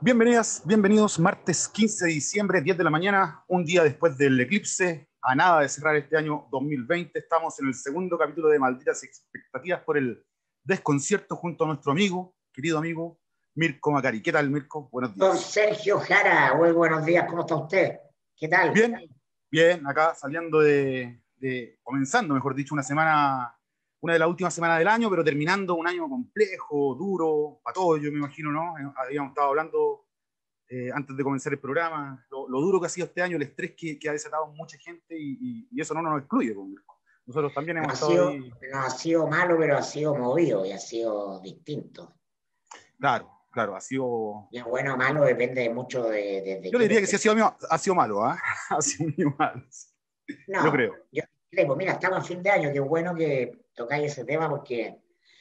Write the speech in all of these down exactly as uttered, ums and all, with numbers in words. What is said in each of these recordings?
Bienvenidas, bienvenidos, martes quince de diciembre, diez de la mañana, un día después del eclipse, a nada de cerrar este año dos mil veinte. Estamos en el segundo capítulo de Malditas Expectativas por el Desconcierto junto a nuestro amigo, querido amigo, Mirko Macari. ¿Qué tal, Mirko? Buenos días. Don Sergio Jara, muy buenos días, ¿cómo está usted? ¿Qué tal? Bien, bien, acá saliendo de, de, comenzando, mejor dicho, una semana, una de las últimas semanas del año, pero terminando un año complejo, duro, para todos, yo me imagino, ¿no? Habíamos estado hablando Eh, antes de comenzar el programa, lo, lo duro que ha sido este año, el estrés que, que ha desatado mucha gente y, y, y eso no nos excluye. Nosotros también No hemos ha estado sido, ahí. no ha sido malo, pero ha sido movido y ha sido distinto. Claro, claro, ha sido... Y bueno o malo depende mucho de, de, de Yo le qué diría que sí ha perspectiva. sido, ha sido malo, ¿eh? Ha sido muy malo. Yo No, creo. yo creo, mira, estamos en fin de año, qué bueno que tocáis ese tema porque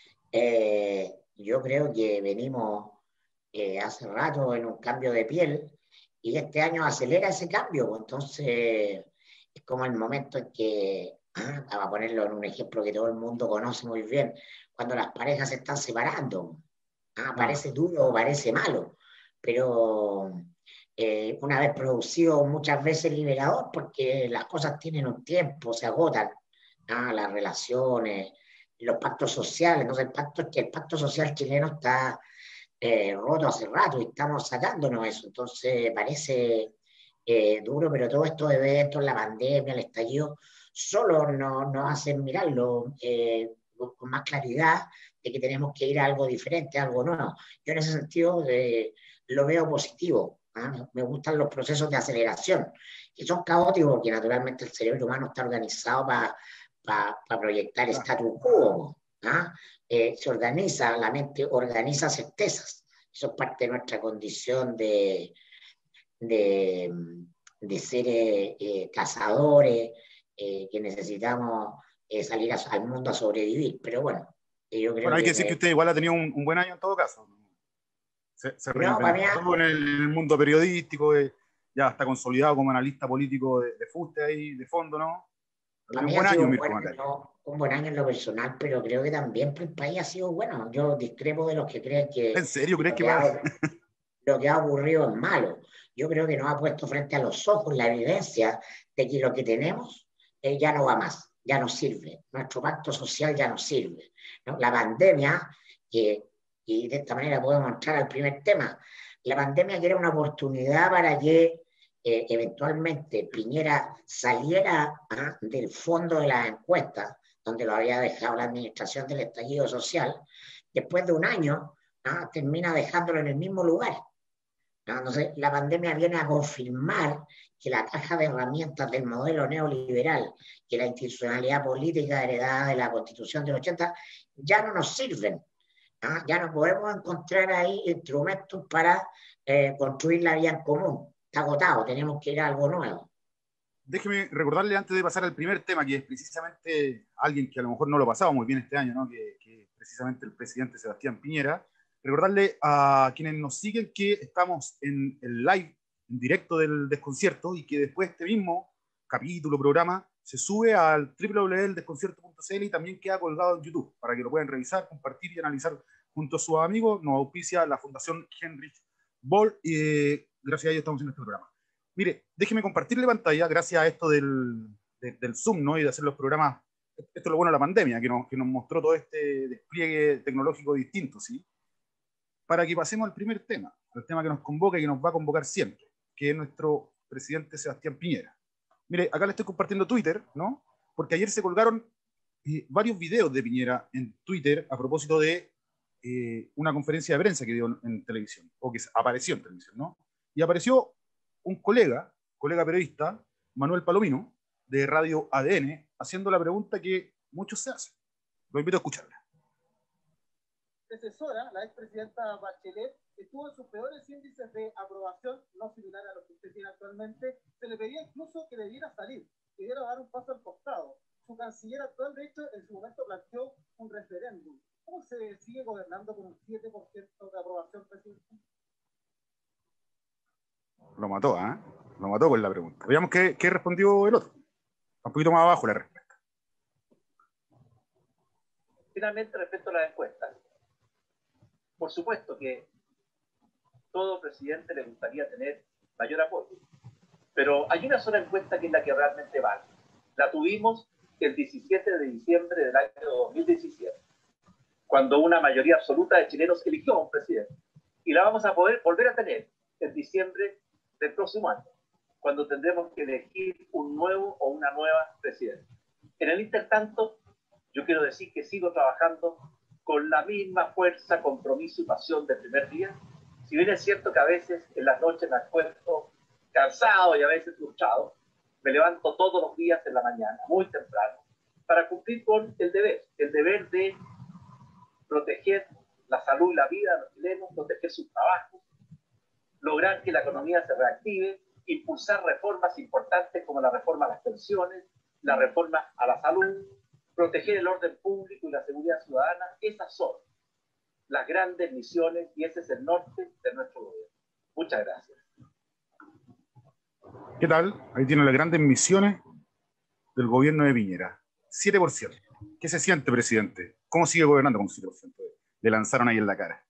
eh, yo creo que venimos eh, hace rato en un cambio de piel y este año acelera ese cambio, pues, entonces es como el momento en que, ah, para ponerlo en un ejemplo que todo el mundo conoce muy bien, cuando las parejas se están separando, ah, Ah, parece duro o parece malo, pero eh, una vez producido muchas veces liberador porque las cosas tienen un tiempo, se agotan, ah, las relaciones, los pactos sociales, entonces el pacto es que el pacto social chileno está eh, roto hace rato y estamos sacándonos eso. Entonces parece eh, duro, pero todos estos eventos, la pandemia, el estallido, solo nos, nos hacen mirarlo eh, con más claridad de que tenemos que ir a algo diferente, a algo nuevo. Yo en ese sentido eh, lo veo positivo. ¿Ah? Me gustan los procesos de aceleración, que son caóticos porque naturalmente el cerebro humano está organizado para pa, pa proyectar claro. status quo. ¿Ah? Eh, se organiza, la mente organiza certezas. Eso es parte de nuestra condición de, de, de seres eh, cazadores, eh, que necesitamos eh, salir a, al mundo a sobrevivir. Pero bueno, yo creo Bueno, hay que que... decir que Me, usted igual ha tenido un, un buen año en todo caso. Se, se no, para mí, reinventó en el, en el mundo periodístico, eh, ya está consolidado como analista político de, de fuste ahí, de fondo, ¿no? Ha para tenido un mí ha buen sido año, un Mirko buen, Macari. año, un buen año en lo personal, pero creo que también para el país ha sido bueno. Yo discrepo de los que creen que ¿En serio crees lo que que para... ha, lo que ha ocurrido es malo. Yo creo que nos ha puesto frente a los ojos la evidencia de que lo que tenemos eh, ya no va más, ya no sirve. Nuestro pacto social ya no sirve, ¿no? La pandemia, que, y de esta manera podemos entrar al primer tema, la pandemia que era una oportunidad para que eh, eventualmente Piñera saliera ¿ah? del fondo de las encuestas, donde lo había dejado la administración del estallido social, después de un año, ¿ah? termina dejándolo en el mismo lugar. ¿No? Entonces, la pandemia viene a confirmar que la caja de herramientas del modelo neoliberal, que la institucionalidad política heredada de la Constitución del ochenta, ya no nos sirven. ¿No? Ya no podemos encontrar ahí instrumentos para eh, construir la vía en común. Está agotado, tenemos que ir a algo nuevo. Déjeme recordarle antes de pasar al primer tema, que es precisamente alguien que a lo mejor no lo pasaba muy bien este año, ¿no? que, que es precisamente el presidente Sebastián Piñera, recordarle a quienes nos siguen que estamos en el live, en directo del Desconcierto, y que después este mismo capítulo, programa, se sube al doble u doble u doble u punto el desconcierto punto c l y también queda colgado en YouTube, para que lo puedan revisar, compartir y analizar junto a sus amigos. Nos auspicia la Fundación Heinrich Böll, y eh, gracias a ellos estamos en este programa. Mire, déjeme compartirle pantalla gracias a esto del, de, del Zoom, ¿no? Y de hacer los programas. Esto es lo bueno de la pandemia, que nos, que nos mostró todo este despliegue tecnológico distinto, ¿sí? Para que pasemos al primer tema, al tema que nos convoca y que nos va a convocar siempre, que es nuestro presidente Sebastián Piñera. Mire, acá le estoy compartiendo Twitter, ¿no? Porque ayer se colgaron eh, varios videos de Piñera en Twitter a propósito de eh, una conferencia de prensa que dio en, en televisión, o que apareció en televisión, ¿no? Y apareció un colega, colega periodista, Manuel Palomino, de Radio A D N, haciendo la pregunta que muchos se hacen. Lo invito a escucharla. Antecesora, la expresidenta Bachelet, estuvo en sus peores índices de aprobación, no similar a lo que usted tiene actualmente. Se le pedía incluso que debiera salir, que debiera dar un paso al costado. Su canciller actual, de hecho, en su momento planteó un referéndum. ¿Cómo se sigue gobernando con un siete por ciento de aprobación, presidente? Lo mató, ¿eh? Lo mató con la pregunta. Veamos qué, qué respondió el otro. Un poquito más abajo la respuesta. Finalmente, respecto a las encuestas, por supuesto que todo presidente le gustaría tener mayor apoyo. Pero hay una sola encuesta que es la que realmente vale. La tuvimos el diecisiete de diciembre del año dos mil diecisiete, cuando una mayoría absoluta de chilenos eligió a un presidente. Y la vamos a poder volver a tener en diciembre del próximo año, cuando tendremos que elegir un nuevo o una nueva presidenta. En el intertanto, yo quiero decir que sigo trabajando con la misma fuerza, compromiso y pasión del primer día. Si bien es cierto que a veces en las noches me acuesto cansado y a veces frustrado, me levanto todos los días en la mañana, muy temprano, para cumplir con el deber, el deber de proteger la salud y la vida de los chilenos, proteger sus trabajos, lograr que la economía se reactive, impulsar reformas importantes como la reforma a las pensiones, la reforma a la salud, proteger el orden público y la seguridad ciudadana. Esas son las grandes misiones y ese es el norte de nuestro gobierno. Muchas gracias. ¿Qué tal? Ahí tienen las grandes misiones del gobierno de Piñera. siete por ciento. ¿Qué se siente, presidente? ¿Cómo sigue gobernando con siete por ciento? Le lanzaron ahí en la cara.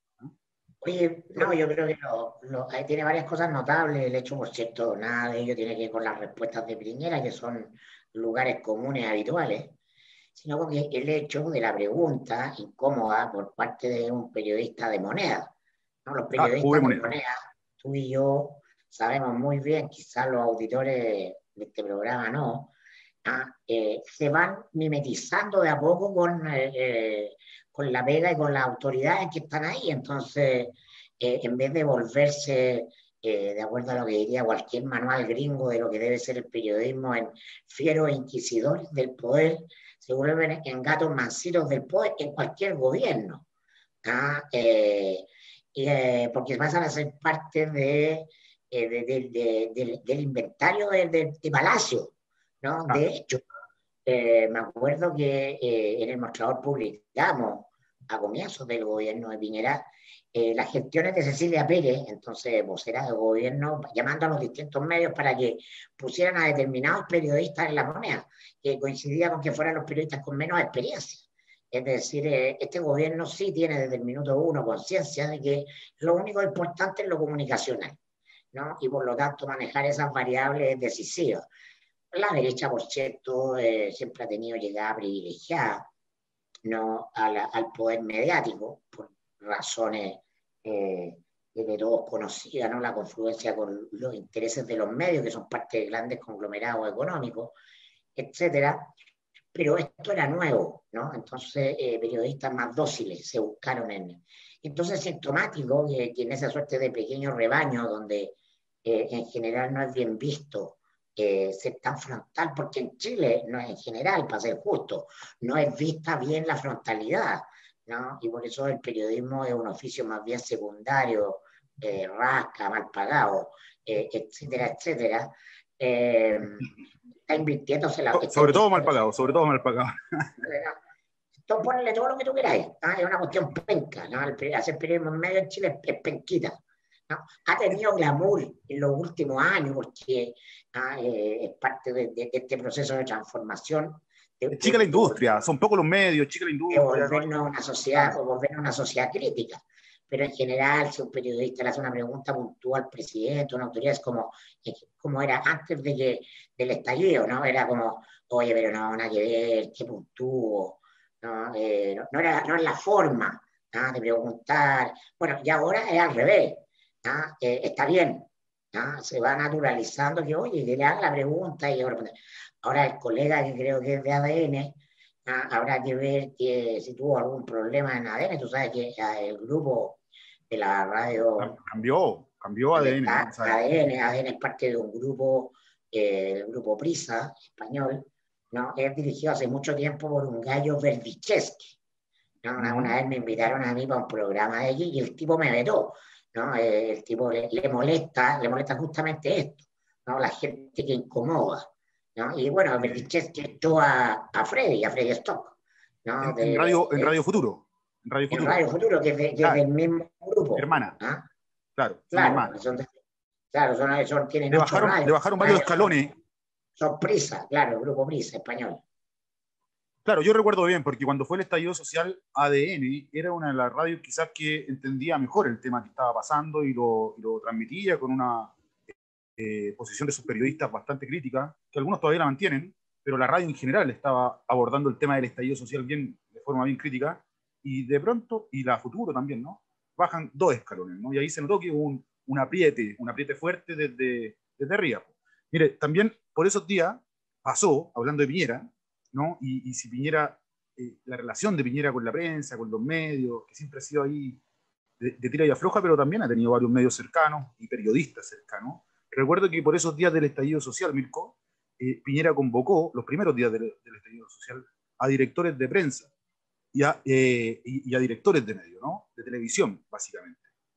Oye, no, yo creo que lo, lo, ahí tiene varias cosas notables. El hecho, por cierto, nada de ello tiene que ver con las respuestas de Piñera, que son lugares comunes habituales, sino con el hecho de la pregunta incómoda por parte de un periodista de Moneda. ¿No? Los periodistas ah, de Moneda. Moneda, tú y yo sabemos muy bien, quizás los auditores de este programa no, ah, eh, se van mimetizando de a poco con, eh, con la pega y con las autoridades que están ahí. Entonces, eh, en vez de volverse, eh, de acuerdo a lo que diría cualquier manual gringo de lo que debe ser el periodismo, en fieros inquisidores del poder, se vuelven en gatos mansitos del poder en cualquier gobierno. ¿Ah? Eh, eh, porque pasan a ser parte de, eh, de, de, de, de, del inventario de, de, de Palacio, ¿no? Ah. De hecho, eh, me acuerdo que eh, en el mostrador publicamos a comienzos del gobierno de Piñera eh, las gestiones de Cecilia Pérez, entonces vocera del gobierno, llamando a los distintos medios para que pusieran a determinados periodistas en la Moneda, que coincidía con que fueran los periodistas con menos experiencia. Es decir, eh, este gobierno sí tiene desde el minuto uno conciencia de que lo único importante es lo comunicacional, ¿no? Y por lo tanto manejar esas variables es decisivo. La derecha, por cierto, eh, siempre ha tenido llegada privilegiada, ¿no? a la, al poder mediático, por razones eh, de todos conocidas, ¿no? La confluencia con los intereses de los medios, que son parte de grandes conglomerados económicos, etcétera. Pero esto era nuevo, ¿no? Entonces, eh, periodistas más dóciles se buscaron en... Entonces, es sintomático que, que en esa suerte de pequeño rebaño, donde eh, en general no es bien visto Eh, ser tan frontal, porque en Chile, no es en general, para ser justo, no es vista bien la frontalidad, ¿no? Y por eso el periodismo es un oficio más bien secundario, eh, rasca, mal pagado, eh, etcétera, etcétera. Eh, está invirtiéndose la... Está sobre todo mal pagado, sobre todo mal pagado. Entonces, ponle todo lo que tú queráis, ¿no? Es una cuestión penca, ¿no? El, hacer periodismo en medio en Chile es, es penquita. ¿No? Ha tenido glamour en los últimos años porque ah, eh, es parte de, de, de este proceso de transformación. De, chica de, la industria, son pocos los medios, chica la industria. De volvernos a una sociedad, o volvernos una sociedad crítica. Pero en general, si un periodista le hace una pregunta puntual al presidente, una autoridad, es como, como era antes de que, del estallido, ¿no? Era como, oye, pero no, nada que ver, qué puntúo, ¿no? Eh, no, no, era, no era la forma, ¿no? De preguntar. Bueno, y ahora es al revés. ¿Ah? Eh, está bien, ¿ah? Se va naturalizando que, oye, que le haga la pregunta y ahora, ahora el colega que creo que es de A D N, ¿ah? Habrá que ver que si tuvo algún problema en A D N, tú sabes que el grupo de la radio... Cambió, cambió A D N. A, ¿no? A D N, A D N es parte de un grupo, eh, el grupo Prisa, español, ¿no? Es dirigido hace mucho tiempo por un gallo Verdicheschi, ¿no? Una, una vez me invitaron a mí para un programa de allí y el tipo me vetó. ¿No? El tipo le, le molesta, le molesta justamente esto, ¿no? La gente que incomoda, ¿no? Y bueno, Verdicheschi echó a, a Freddy, a Freddy Stock, ¿no? En, de, en, radio, de, en Radio Futuro. En Radio Futuro, en Radio Futuro que es, de, que claro. es del mismo grupo. Hermana. ¿Ah? Claro, claro, son, claro, son, son, tienen le bajaron, le bajaron varios escalones. Son Prisa, claro, el grupo Prisa español. Claro, yo recuerdo bien, porque cuando fue el estallido social, A D N era una de las radios quizás que entendía mejor el tema que estaba pasando y lo, y lo transmitía con una eh, posición de sus periodistas bastante crítica, que algunos todavía la mantienen, pero la radio en general estaba abordando el tema del estallido social bien, de forma bien crítica, y de pronto, y la Futuro también, ¿no? Bajan dos escalones, ¿no? Y ahí se notó que hubo un, un apriete, un apriete fuerte desde, desde arriba. Mire, también por esos días pasó, hablando de Piñera, ¿no? Y, y si Piñera, eh, la relación de Piñera con la prensa, con los medios, que siempre ha sido ahí de, de tira y afloja, pero también ha tenido varios medios cercanos y periodistas cercanos. Recuerdo que por esos días del estallido social, Mirko, eh, Piñera convocó, los primeros días del, del estallido social, a directores de prensa y a, eh, y, y a directores de medios, ¿no? De televisión, básicamente.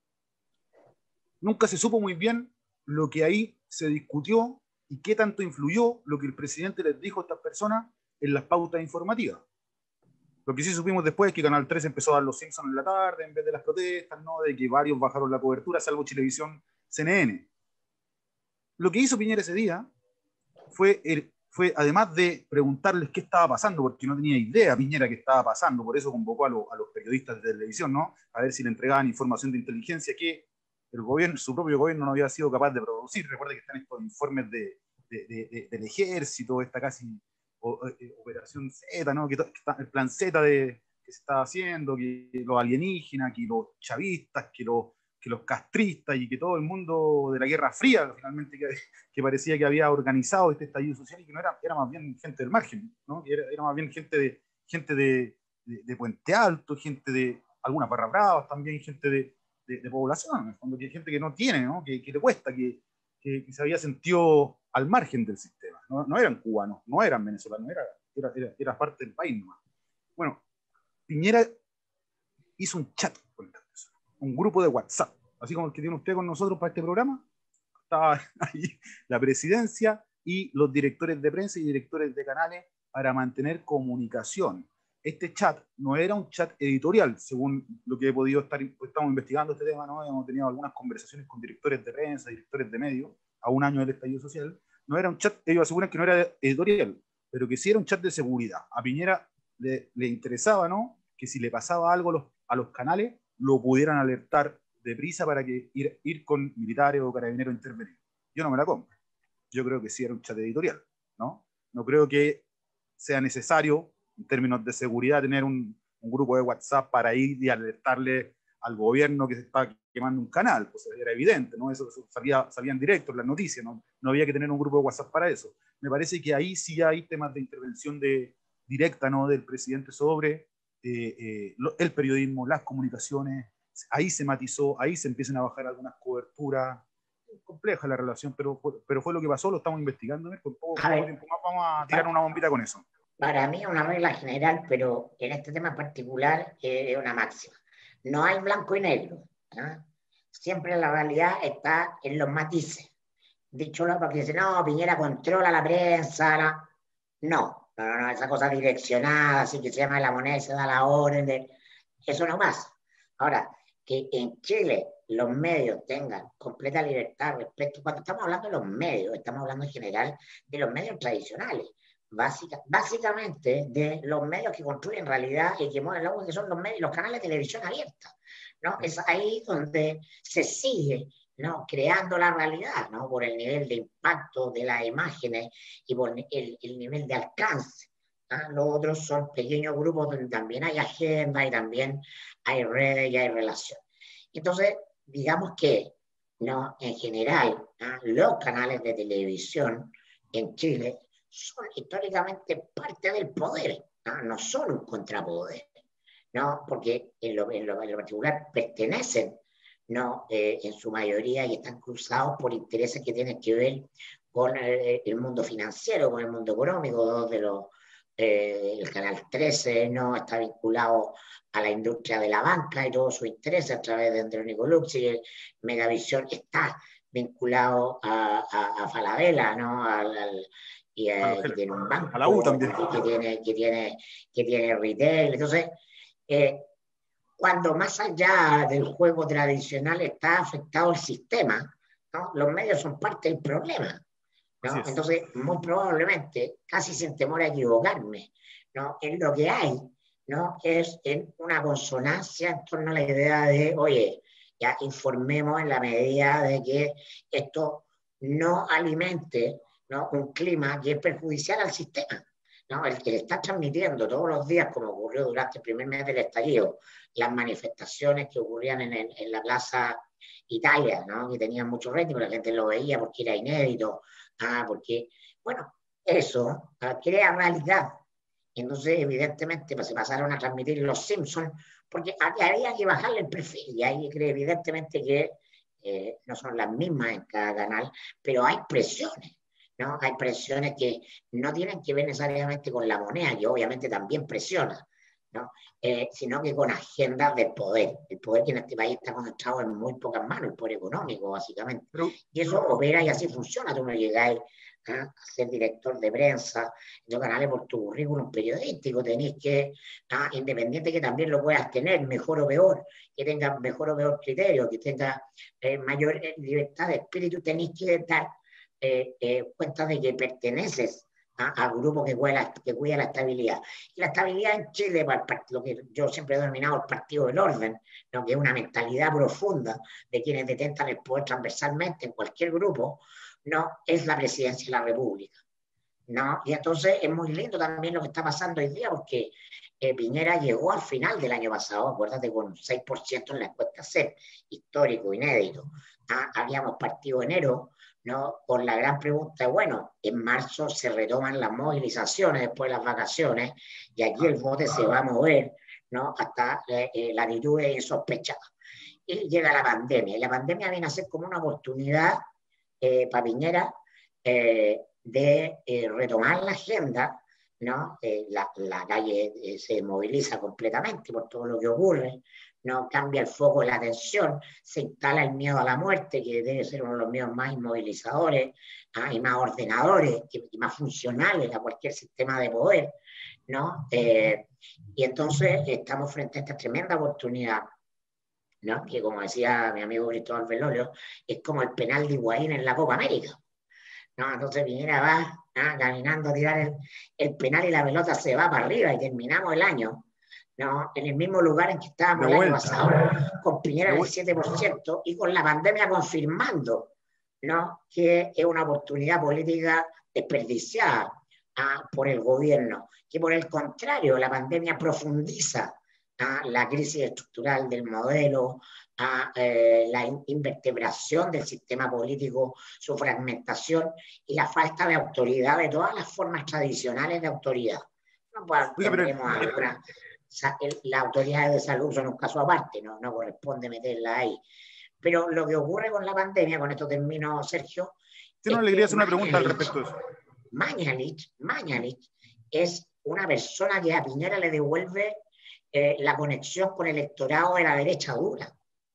Nunca se supo muy bien lo que ahí se discutió y qué tanto influyó lo que el presidente les dijo a estas personas en las pautas informativas. Lo que sí supimos después es que Canal tres empezó a dar los Simpsons en la tarde en vez de las protestas, ¿no? De que varios bajaron la cobertura, salvo Chilevisión, C N N. Lo que hizo Piñera ese día fue, el, fue, además de preguntarles qué estaba pasando, porque no tenía idea Piñera qué estaba pasando, por eso convocó a, lo, a los periodistas de televisión, ¿no? A ver si le entregaban información de inteligencia que el gobierno, su propio gobierno no había sido capaz de producir. Recuerda que están estos informes de, de, de, de, del ejército, esta casi o, eh, operación Z, ¿no? Que, que está, el plan Z de, que se estaba haciendo, que los alienígenas, que los chavistas, que los que los castristas y que todo el mundo de la Guerra Fría, finalmente, que, que parecía que había organizado este estallido social y que no era, era más bien gente del margen, ¿no? Era, era más bien gente de, gente de, de, de Puente Alto, gente de algunas Barras Bravas, también gente de, de, de población, en el fondo, que hay gente que no tiene, ¿no? Que, que le cuesta, que, que, que se había sentido al margen del sistema. No, no eran cubanos, no eran venezolanos, era, era, era, era parte del país nomás. Bueno, Piñera hizo un chat con esta persona, un grupo de WhatsApp, así como el que tiene usted con nosotros para este programa. Estaba ahí la presidencia y los directores de prensa y directores de canales para mantener comunicación. Este chat no era un chat editorial, según lo que he podido estar, estamos investigando este tema, ¿no? Hemos tenido algunas conversaciones con directores de prensa, directores de medios, a un año del estallido social. No era un chat, ellos aseguran que no era editorial, pero que sí era un chat de seguridad. A Piñera le, le interesaba, ¿no? Que si le pasaba algo a los, a los canales, lo pudieran alertar deprisa para que ir, ir con militares o carabineros a intervenir. Yo no me la compro. Yo creo que sí era un chat editorial, ¿no? No creo que sea necesario, en términos de seguridad, tener un, un grupo de WhatsApp para ir y alertarle al gobierno que se está quemando un canal. Pues era evidente, ¿no? Eso, eso salía, salían directos en las noticias, ¿no? No había que tener un grupo de WhatsApp para eso. Me parece que ahí sí hay temas de intervención de, directa, ¿no? Del presidente sobre eh, eh, lo, el periodismo, las comunicaciones. Ahí se matizó, ahí se empiezan a bajar algunas coberturas. Es compleja la relación, pero, pero fue lo que pasó, lo estamos investigando. Con poco, poco tiempo más vamos a tirar una bombita con eso. Para mí es una regla general, pero en este tema particular es eh, una máxima. No hay blanco y negro. ¿eh? Siempre la realidad está en los matices. Dicho lo porque dice, no, Piñera controla la prensa. La... No, no, no, no, esa cosa direccionada, así que se llama la moneda y se da la orden. De... Eso no pasa. Ahora, que en Chile los medios tengan completa libertad respecto, cuando estamos hablando de los medios, estamos hablando en general de los medios tradicionales, básica, básicamente de los medios que construyen realidad y que mueven el agua, que son los medios, los canales de televisión abierta, ¿no? Es ahí donde se sigue, ¿no? Creando la realidad, ¿no? Por el nivel de impacto de las imágenes y por el, el nivel de alcance. ¿Ah? Los otros son pequeños grupos donde también hay agenda y también hay redes y hay relación. Entonces, digamos que, ¿no? En general, ¿ah? Los canales de televisión en Chile son históricamente parte del poder, ¿no? No son un contrapoder, ¿no? Porque en lo, en lo, en lo particular pertenecen, ¿no? Eh, en su mayoría y están cruzados por intereses que tienen que ver con el, el mundo financiero, con el mundo económico, dos de los Eh, el Canal trece, ¿no? Está vinculado a la industria de la banca y todo su interés a través de Andrónico Lux, y el Megavisión está vinculado a, a, a Falabella, ¿no? Al, al, y eh, que tiene un banco, a la U también. Que tiene, que tiene, que tiene retail. Entonces, eh, cuando más allá del juego tradicional está afectado el sistema, ¿no? Los medios son parte del problema. ¿no? Entonces, muy probablemente, casi sin temor a equivocarme, ¿no? En lo que hay, ¿no? Es en una consonancia en torno a la idea de, oye, ya informemos en la medida de que esto no alimente, ¿no? Un clima que es perjudicial al sistema, ¿no? El que le está transmitiendo todos los días, como ocurrió durante el primer mes del estallido, las manifestaciones que ocurrían en, el, en la Plaza Italia, ¿no? Que tenían mucho ritmo, la gente lo veía porque era inédito, ah, porque, bueno, eso ah, crea realidad. Entonces, evidentemente, pues, se pasaron a transmitir los Simpsons, porque había que bajarle el perfil, y ahí evidentemente que eh, no son las mismas en cada canal, pero hay presiones, ¿no? Hay presiones que no tienen que ver necesariamente con la moneda, que obviamente también presiona, ¿no? Eh, sino que con agendas de poder. El poder que en este país está concentrado en muy pocas manos, el poder económico, básicamente. Pero, y eso opera y así funciona. Tú no llegáis ¿eh? a ser director de prensa en los canales por tu currículum periodístico. Tenéis que, ¿ah? independiente que también lo puedas tener, mejor o peor, que tengas mejor o peor criterio, que tengas eh, mayor libertad de espíritu, tenéis que dar eh, eh, cuenta de que perteneces al grupo que cuida, que cuida la estabilidad. Y la estabilidad en Chile, para lo que yo siempre he denominado el partido del orden, ¿no? Que es una mentalidad profunda de quienes detentan el poder transversalmente en cualquier grupo, no es la presidencia de la República, ¿no? Y entonces es muy lindo también lo que está pasando hoy día, porque eh, Piñera llegó al final del año pasado, acuérdate, con un seis por ciento en la encuesta C E P, histórico, inédito. Ah, habíamos partido enero, ¿no? Con la gran pregunta, bueno, en marzo se retoman las movilizaciones después de las vacaciones, y aquí el voto se va a mover, ¿no? Hasta eh, eh, latitudes insospechadas. Y llega la pandemia, y la pandemia viene a ser como una oportunidad eh, para Piñera eh, de eh, retomar la agenda, ¿no? Eh, la, la calle eh, se moviliza completamente por todo lo que ocurre, no cambia el foco de la atención, se instala el miedo a la muerte, que debe ser uno de los miedos más inmovilizadores ¿ah? y más ordenadores y más funcionales a cualquier sistema de poder, ¿no? Eh, y entonces estamos frente a esta tremenda oportunidad, ¿no? Que como decía mi amigo Cristóbal Velolio, es como el penal de Higuaín en la Copa América, ¿no? Entonces Piñera va ¿no? caminando a tirar el, el penal y la pelota se va para arriba y terminamos el año, ¿no? En el mismo lugar en que estábamos el año pasado, con Piñera en el siete por ciento y con la pandemia confirmando, ¿no? que es una oportunidad política desperdiciada ¿ah? por el gobierno, que por el contrario la pandemia profundiza ¿ah? la crisis estructural del modelo, a eh, la invertebración del sistema político, su fragmentación y la falta de autoridad de todas las formas tradicionales de autoridad. No pues, tendremos alguna, las autoridades de salud son un caso aparte, no, no corresponde meterla ahí. Pero lo que ocurre con la pandemia, con esto termino, Sergio. Yo no le quería hacer una pregunta al respecto de eso. Mañalich, Mañalich es una persona que a Piñera le devuelve eh, la conexión con el electorado de la derecha dura,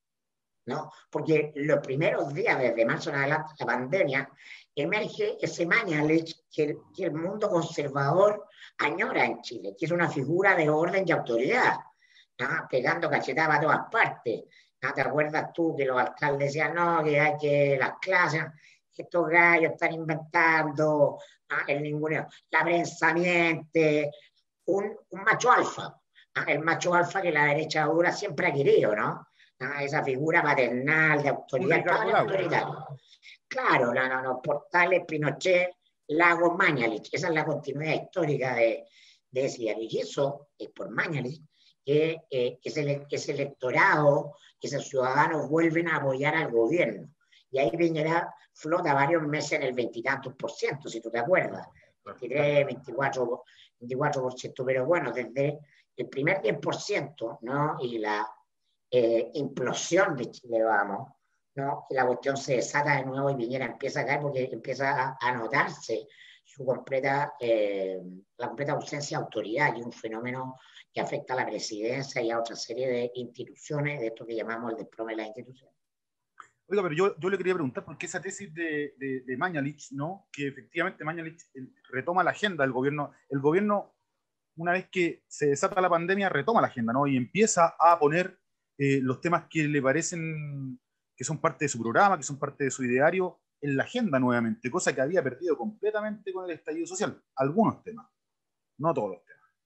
¿no? Porque los primeros días, desde marzo en adelante, la pandemia, emerge ese Mañalich que, que el mundo conservador añora en Chile, que es una figura de orden y autoridad, ¿no? Pegando cachetadas a todas partes. ¿No? ¿Te acuerdas tú que los alcaldes decían, no, que hay que las clases, estos gallos están inventando ¿no? el ninguneo? La prensa miente, un, un macho alfa, ¿no? El macho alfa que la derecha dura siempre ha querido, ¿no? ¿no? Esa figura paternal de autoridad, autoritaria. Claro, no, no, no, Portales, Pinochet, Lagos, Mañalich, esa es la continuidad histórica de, de ese diario. Y eso es por Mañalich, que eh, ese, ese electorado, esos ciudadanos vuelven a apoyar al gobierno. Y ahí Piñera flota varios meses en el veintitantos por ciento, si tú te acuerdas. veintitrés, veinticuatro, veinticuatro por ciento, pero bueno, desde el primer diez por ciento, ¿no? Y la eh, implosión de Chile, vamos, ¿no? La cuestión se desata de nuevo y Piñera empieza a caer porque empieza a, a notarse su completa, eh, la completa ausencia de autoridad, y un fenómeno que afecta a la presidencia y a otra serie de instituciones, de esto que llamamos el desplome de las instituciones. Oiga, pero yo, yo le quería preguntar por qué esa tesis de, de, de Mañalich, ¿no? Que efectivamente Mañalich retoma la agenda del gobierno. El gobierno, una vez que se desata la pandemia, retoma la agenda, ¿no? Y empieza a poner eh, los temas que le parecen que son parte de su programa, que son parte de su ideario, en la agenda nuevamente, cosa que había perdido completamente con el estallido social. Algunos temas, no todos los temas.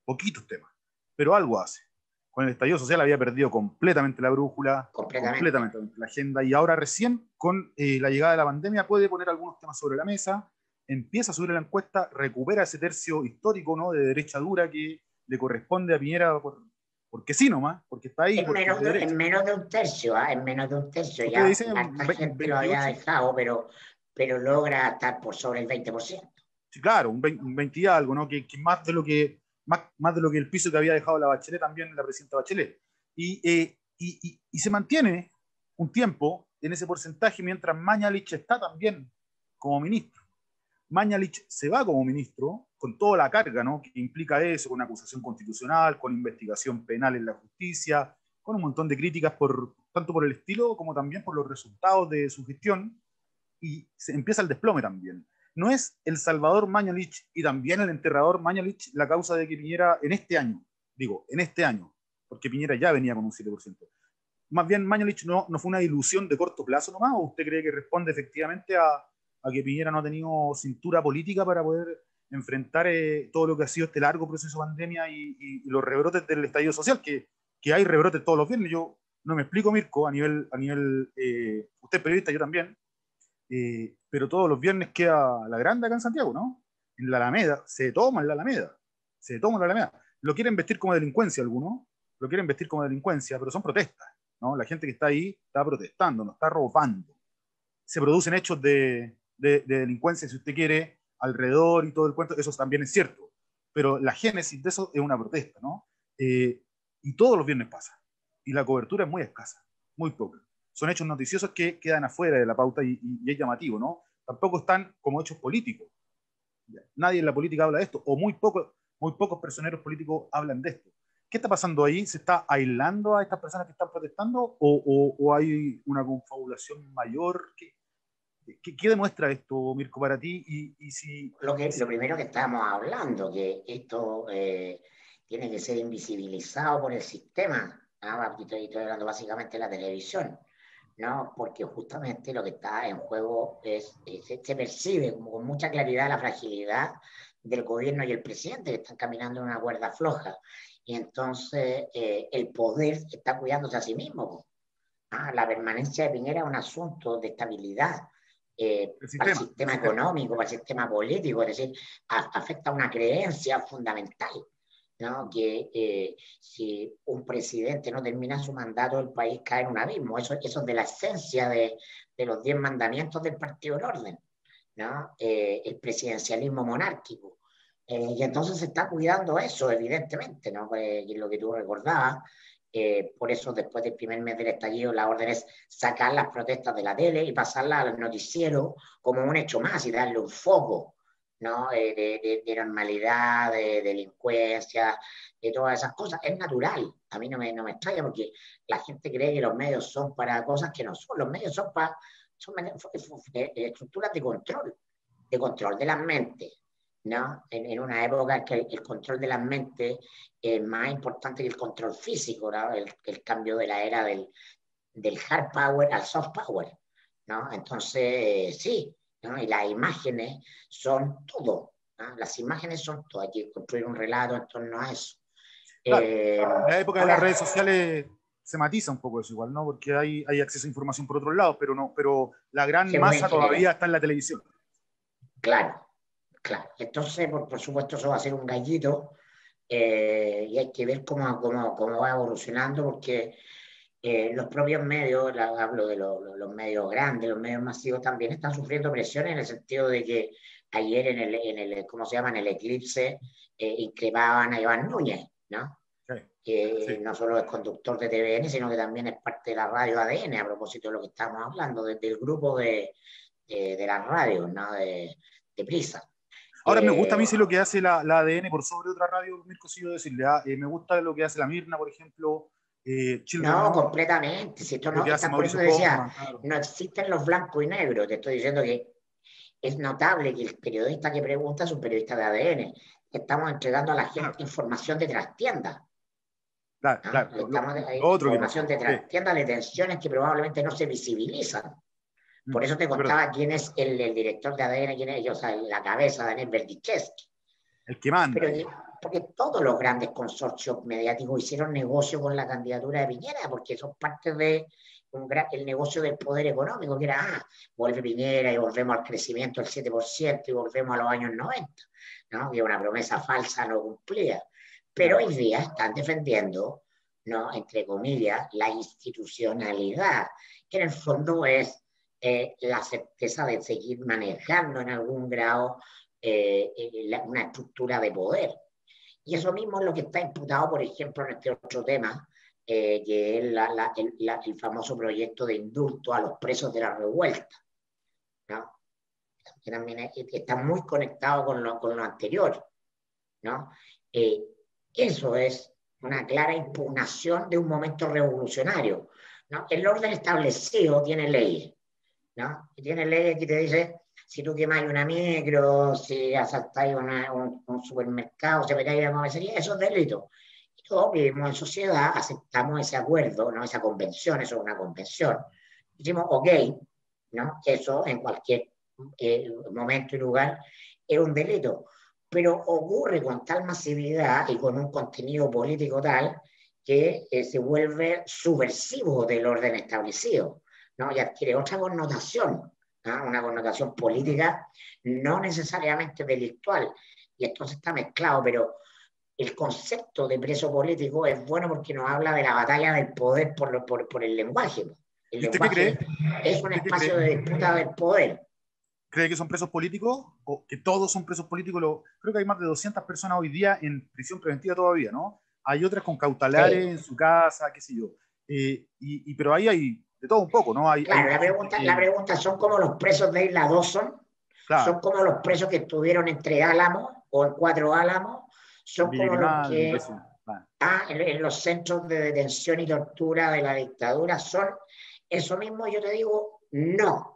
poquitos temas, pero algo hace. Con el estallido social había perdido completamente la brújula, Completamente, completamente la agenda, y ahora recién, con eh, la llegada de la pandemia, puede poner algunos temas sobre la mesa, empieza a subir la encuesta, recupera ese tercio histórico, ¿no?, de derecha dura que le corresponde a Piñera por, porque sí nomás, porque está ahí. En menos, de, en menos de un tercio, ¿eh? En menos de un tercio. Usted Ya dice harta gente veintiocho. lo había dejado, pero, pero logra estar por sobre el veinte por ciento. Sí, claro, un veinte, un veinte y algo, ¿no? Que, que más de lo que más, más de lo que el piso que había dejado la Bachelet, también la presidenta Bachelet. Y, eh, y, y, y se mantiene un tiempo en ese porcentaje mientras Mañalich está también como ministro. Mañalich se va como ministro con toda la carga, ¿no?, que implica eso, con acusación constitucional, con investigación penal en la justicia, con un montón de críticas por, tanto por el estilo como también por los resultados de su gestión, y se empieza el desplome también. No es el salvador Mañalich y también el enterrador Mañalich la causa de que Piñera en este año, digo, en este año, porque Piñera ya venía con un siete por ciento. Más bien Mañalich no, no fue una ilusión de corto plazo nomás, ¿o usted cree que responde efectivamente a, a que Piñera no ha tenido cintura política para poder enfrentar eh, todo lo que ha sido este largo proceso de pandemia y, y, y los rebrotes del estallido social, que, que hay rebrotes todos los viernes? Yo no me explico, Mirko, a nivel, a nivel eh, usted es periodista, yo también, eh, pero todos los viernes queda la grande acá en Santiago, ¿no? En la Alameda, se toma en la Alameda, se toma en la Alameda. Lo quieren vestir como delincuencia algunos, lo quieren vestir como delincuencia, pero son protestas, ¿no? La gente que está ahí está protestando, no está robando. Se producen hechos de, de, de delincuencia, si usted quiere, alrededor y todo el cuento, eso también es cierto, pero la génesis de eso es una protesta, ¿no? Eh, y todos los viernes pasa, y la cobertura es muy escasa, muy poca. Son hechos noticiosos que quedan afuera de la pauta, y, y, y es llamativo, ¿no? Tampoco están como hechos políticos. Nadie en la política habla de esto, o muy, poco, muy pocos personeros políticos hablan de esto. ¿Qué está pasando ahí? ¿Se está aislando a estas personas que están protestando, o, o, o hay una confabulación mayor? ¿Qué, qué, qué demuestra esto, Mirko, para ti? Y, y si, lo, que, si... lo primero que estábamos hablando, que esto eh, tiene que ser invisibilizado por el sistema. ¿No? Estoy, estoy hablando básicamente de la televisión, ¿no? Porque justamente lo que está en juego es, es se percibe como con mucha claridad la fragilidad del gobierno y el presidente, que están caminando en una cuerda floja. Y entonces eh, el poder está cuidándose a sí mismo. Ah, la permanencia de Piñera es un asunto de estabilidad eh, el para el sistema el económico, sistema. Para el sistema político, es decir, a, afecta a una creencia fundamental, ¿no? Que eh, si un presidente no termina su mandato, el país cae en un abismo. Eso, eso es de la esencia de, de los diez mandamientos del Partido del Orden, ¿no? Eh, el presidencialismo monárquico. Eh, y entonces se está cuidando eso, evidentemente, ¿no? Eh, lo que tú recordabas. Eh, por eso, después del primer mes del estallido, la orden es sacar las protestas de la tele y pasarlas al noticiero como un hecho más y darle un foco, ¿no? Eh, de, de, de normalidad, de, de delincuencia, de todas esas cosas. Es natural. A mí no me, no me extraña, porque la gente cree que los medios son para cosas que no son. Los medios son para son estructuras de control, de control de las mentes, ¿no? En, en una época en que el, el control de las mentes es más importante que el control físico, ¿no? El, el cambio de la era del, del hard power al soft power, ¿no? Entonces, sí, ¿no? Y las imágenes son todo, ¿no? Las imágenes son todo. Hay que construir un relato en torno a eso. Claro, eh, en la época ahora, de las redes sociales se matiza un poco eso igual, ¿no? Porque hay, hay acceso a información por otros lados, pero, no, pero la gran masa todavía está en la televisión. Claro. Claro, entonces, por, por supuesto, eso va a ser un gallito eh, y hay que ver cómo, cómo, cómo va evolucionando, porque eh, los propios medios, la, hablo de lo, lo, los medios grandes, los medios masivos, también están sufriendo presiones, en el sentido de que ayer en el, en el ¿cómo se llama?, en el eclipse, eh, increpaban a Iván Núñez, ¿no? Sí, que sí. No solo es conductor de T V N, sino que también es parte de la radio A D N, a propósito de lo que estamos hablando, desde el grupo de, de, de las radios, ¿no? De, de Prisa. Ahora, me gusta a mí sí lo que hace la, la A D N por sobre otra radio, Mirko, sí, yo decirle, ¿ah? eh, me gusta lo que hace la Mirna, por ejemplo. Eh, Children, no, ¿no? Completamente. Si esto no, está, por eso decía, claro. No existen los blancos y negros. Te estoy diciendo que es notable que el periodista que pregunta es un periodista de A D N. Estamos entregando a la gente claro. información de trastienda. Claro, ¿no? Claro. Estamos lo, de, lo otro información que de trastienda de tensiones que probablemente no se visibilizan. Por eso te contaba pero, quién es el, el director de A D N, quién es, o sea, la cabeza, Daniel Berdichevsky. El que manda. Pero, porque todos los grandes consorcios mediáticos hicieron negocio con la candidatura de Piñera, porque son parte de un gran, el negocio del poder económico, que era, ah, vuelve Piñera y volvemos al crecimiento del siete por ciento y volvemos a los años noventa, ¿no? Que una promesa falsa no cumplida. Pero hoy día están defendiendo, ¿no?, entre comillas, la institucionalidad, que en el fondo es eh, la certeza de seguir manejando en algún grado eh, la, una estructura de poder. Y eso mismo es lo que está imputado, por ejemplo, en este otro tema, eh, que es la, la, el, la, el famoso proyecto de indulto a los presos de la revuelta, ¿no? Que también es, está muy conectado con lo, con lo anterior, ¿no? Eh, eso es una clara impugnación de un momento revolucionario, ¿no? El orden establecido tiene leyes, ¿no? Y tiene leyes que te dicen, si tú quemáis una micro, si asaltáis una, un, un supermercado, si pegáis una comisaría, eso es delito. Y todos vivimos en sociedad, aceptamos ese acuerdo, ¿no? Esa convención, eso es una convención. Decimos, ok, ¿no? Eso en cualquier eh, momento y lugar es un delito. Pero ocurre con tal masividad y con un contenido político tal que eh, se vuelve subversivo del orden establecido, ¿no? Y adquiere otra connotación, ¿no? Una connotación política, no necesariamente delictual. Y entonces está mezclado, pero el concepto de preso político es bueno porque nos habla de la batalla del poder por, por, por el lenguaje. El ¿Y usted lenguaje qué cree? es un espacio cree? de disputa del poder. ¿Cree que son presos políticos? ¿O que todos son presos políticos? Lo, creo que hay más de doscientas personas hoy día en prisión preventiva todavía, ¿no? Hay otras con cautelares sí. en su casa, qué sé yo. Eh, y, y, pero ahí hay de todo un poco, ¿no? Hay, claro, hay la, pregunta, que... la pregunta, ¿son como los presos de Isla Dawson? Claro. ¿Son como los presos que estuvieron entre Álamos o en Cuatro Álamos? ¿Son Villa como Grimal, los que claro. ah, en, en los centros de detención y tortura de la dictadura? ¿Son eso mismo? Yo te digo, no.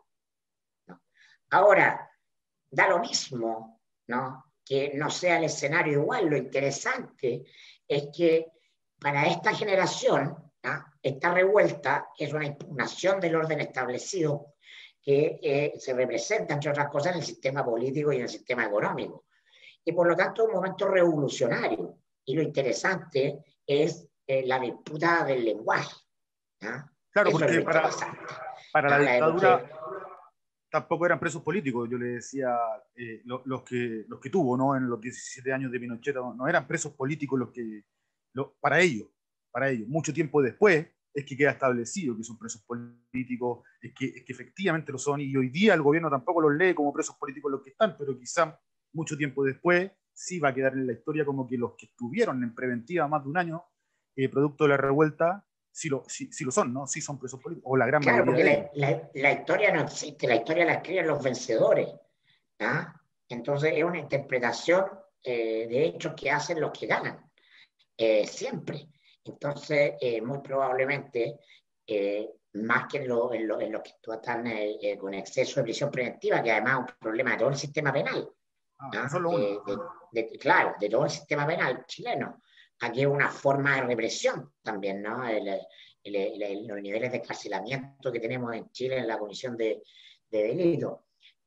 no. Ahora, da lo mismo, ¿no? Que no sea el escenario igual. Lo interesante es que para esta generación, ¿no?, esta revuelta es una impugnación del orden establecido que eh, se representa, entre otras cosas, en el sistema político y en el sistema económico. Y por lo tanto, un momento revolucionario. Y lo interesante es eh, la disputa del lenguaje, ¿no? Claro, eso porque es para, para la ¿no? dictadura porque, tampoco eran presos políticos. Yo le decía, eh, los, los, que, los que tuvo, ¿no?, en los diecisiete años de Pinochet, no eran presos políticos los que, lo, para ellos, para ellos. Mucho tiempo después es que queda establecido que son presos políticos, es que, es que efectivamente lo son, y hoy día el gobierno tampoco los lee como presos políticos los que están, pero quizá mucho tiempo después sí va a quedar en la historia como que los que estuvieron en preventiva más de un año, eh, producto de la revuelta, sí lo, sí, sí lo son, ¿no? Sí son presos políticos, o la gran claro, mayoría de ellos. Porque la, la, la historia no existe, la historia la escriben los vencedores, ¿no? Entonces es una interpretación eh, de hechos que hacen los que ganan, eh, siempre. Entonces, eh, muy probablemente, eh, más que en los en lo, en lo que están eh, eh, con exceso de prisión preventiva, que además es un problema de todo el sistema penal, ah, ¿no? eso es lo eh, de, de, claro, de todo el sistema penal chileno. Aquí es una forma de represión también, ¿no? El, el, el, el, los niveles de encarcelamiento que tenemos en Chile en la comisión de, de delito.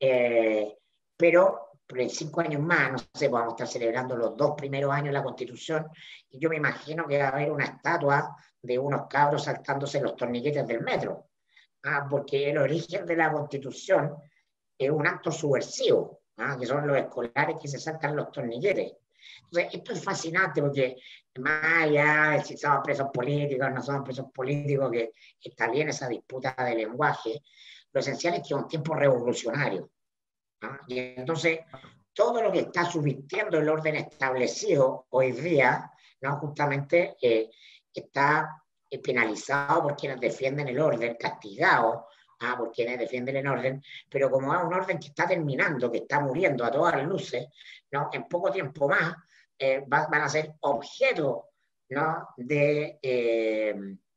Eh, pero en cinco años más, no sé, vamos a estar celebrando los dos primeros años de la Constitución, y yo me imagino que va a haber una estatua de unos cabros saltándose los torniquetes del metro, ah, porque el origen de la Constitución es un acto subversivo, ah, que son los escolares que se saltan los torniquetes. Entonces, esto es fascinante porque más allá de si somos presos políticos o no somos presos políticos, que está bien esa disputa de lenguaje, lo esencial es que es un tiempo revolucionario. ¿No? Y entonces, todo lo que está subvirtiendo el orden establecido hoy día, ¿no?, justamente eh, está eh, penalizado por quienes defienden el orden, castigado ¿ah? por quienes defienden el orden, pero como es un orden que está terminando, que está muriendo a todas las luces, ¿no?, en poco tiempo más eh, va, van a ser objeto, ¿no?, de, eh,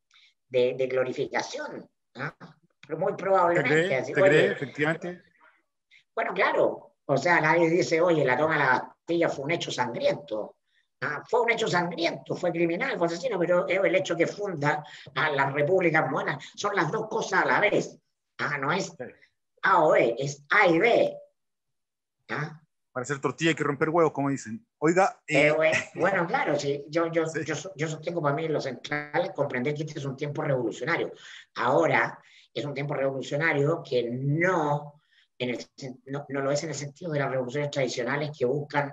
de, de glorificación, ¿no? Pero muy probablemente. ¿Te cree? Así, ¿Te oye, cree, efectivamente? Bueno, claro, o sea, nadie dice, oye, la toma de la Bastilla fue un hecho sangriento. Ah, fue un hecho sangriento, fue criminal, fue asesino, pero es el hecho que funda a las repúblicas modernas. Son las dos cosas a la vez. Ah, no es A o B, es A y B. ¿Ah? Para hacer tortilla hay que romper huevos, como dicen. Oiga... Eh, eh, bueno, claro, sí, yo, yo, sí. yo, yo sostengo para mí lo central comprender que este es un tiempo revolucionario. Ahora es un tiempo revolucionario que no, en el, no, no lo es en el sentido de las revoluciones tradicionales que buscan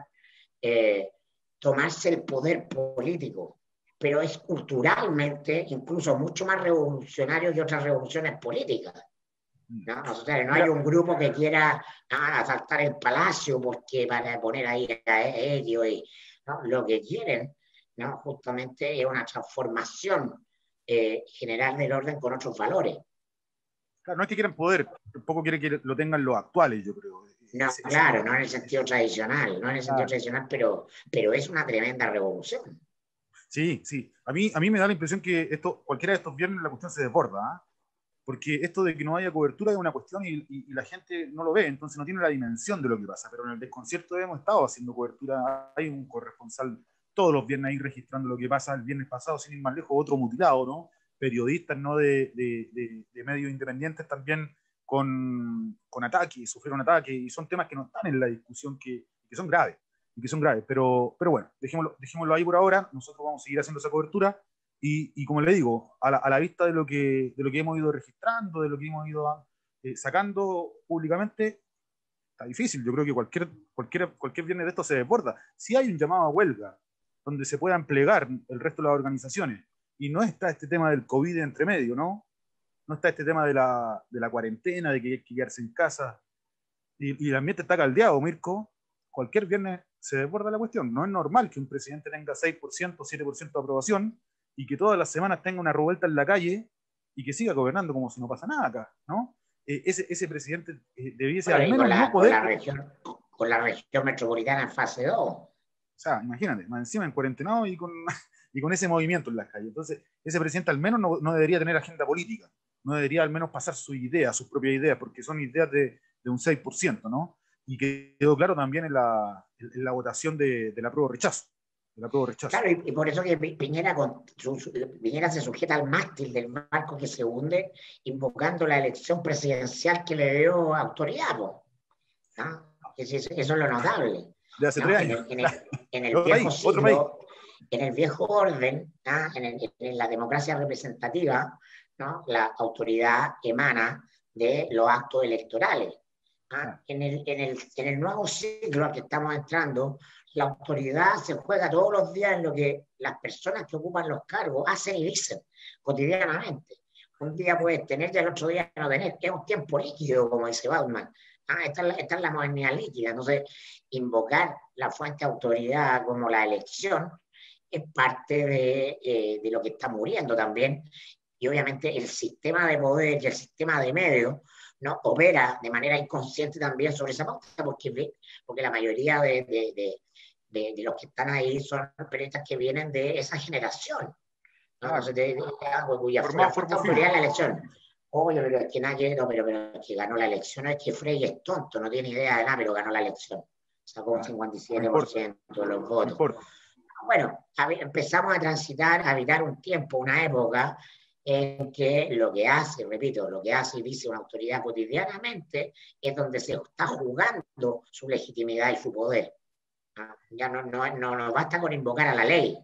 eh, tomarse el poder político, pero es culturalmente incluso mucho más revolucionario que otras revoluciones políticas. ¿No? O sea, no hay un grupo que quiera ah, asaltar el palacio porque para poner ahí a ellos. Y, ¿no? Lo que quieren, ¿no? Justamente es una transformación eh, general del orden con otros valores. Claro, no es que quieran poder, tampoco quiere que lo tengan los actuales, yo creo. No, ese, claro, ese... no en el sentido tradicional, no en el sentido claro. tradicional, pero, pero es una tremenda revolución. Sí, sí. A mí, a mí me da la impresión que esto, cualquiera de estos viernes la cuestión se desborda, ¿eh? Porque esto de que no haya cobertura es una cuestión y, y, y la gente no lo ve, entonces no tiene la dimensión de lo que pasa, pero en el desconcierto hemos estado haciendo cobertura, hay un corresponsal todos los viernes ahí registrando lo que pasa. El viernes pasado, sin ir más lejos, otro mutilado, ¿no? Periodistas, ¿no? de, de, de, de medios independientes también con, con ataques, sufrieron ataques, y son temas que no están en la discusión, que, que son graves, y que son graves, pero, pero bueno, dejémoslo, dejémoslo ahí por ahora, nosotros vamos a seguir haciendo esa cobertura. Y, y como le digo, a la, a la vista de lo, que, de lo que hemos ido registrando, de lo que hemos ido eh, sacando públicamente, está difícil. Yo creo que cualquier, cualquier, cualquier viernes de esto se desborda. Si hay un llamado a huelga donde se puedan plegar el resto de las organizaciones, y no está este tema del COVID entre medio, ¿no? No está este tema de la, de la cuarentena, de que hay que quedarse en casa, y, y el ambiente está caldeado, Mirko, cualquier viernes se desborda la cuestión. No es normal que un presidente tenga seis por ciento, siete por ciento de aprobación, y que todas las semanas tenga una revuelta en la calle y que siga gobernando como si no pasa nada acá, ¿no? Eh, ese, ese presidente eh, debiese Bueno, al y menos con la, no poder... Con la, región, con la región metropolitana en fase dos. O sea, imagínate, más encima en cuarentenado y con, y con ese movimiento en las calles. Entonces, ese presidente al menos no, no debería tener agenda política, no debería al menos pasar sus ideas, sus propias ideas, porque son ideas de, de un seis por ciento, ¿no? Y que quedó claro también en la, en la votación de, de la prueba rechazo. La rechazo. Claro, y, y por eso que Piñera, con, su, su, Piñera se sujeta al mástil del barco que se hunde, invocando la elección presidencial que le dio autoridad, ¿no? Eso, eso es lo notable. De hace ¿no? tres En años. el, en el, en el otro viejo país, otro país. siglo, en el viejo orden, ¿no? en, el, en la democracia representativa, ¿no? La autoridad emana de los actos electorales. ¿no? En, el, en, el, en el nuevo siglo al que estamos entrando, la autoridad se juega todos los días en lo que las personas que ocupan los cargos hacen y dicen cotidianamente. Un día puedes tener y el otro día no tener. Es un tiempo líquido, como dice Bauman. Ah, esta, es la, esta es la modernidad líquida. Entonces, invocar la fuente de autoridad como la elección es parte de, eh, de lo que está muriendo también. Y obviamente el sistema de poder y el sistema de medios, ¿no? Opera de manera inconsciente también sobre esa pauta, porque, porque la mayoría de, de, de, de, de los que están ahí son periodistas que vienen de esa generación, ¿no? Entonces, de, de, de, cuya fue la fuerte autoridad en la elección. Oye, pero es que nadie, no, pero, pero es que ganó la elección, es que Frey es tonto, no tiene idea de nada, pero ganó la elección. Sacó un cincuenta y siete por ciento de los votos. Bueno, a ver, empezamos a transitar, a habitar un tiempo, una época en que lo que hace, repito, lo que hace y dice una autoridad cotidianamente es donde se está jugando su legitimidad y su poder. Ya no, no, no, no basta con invocar a la ley.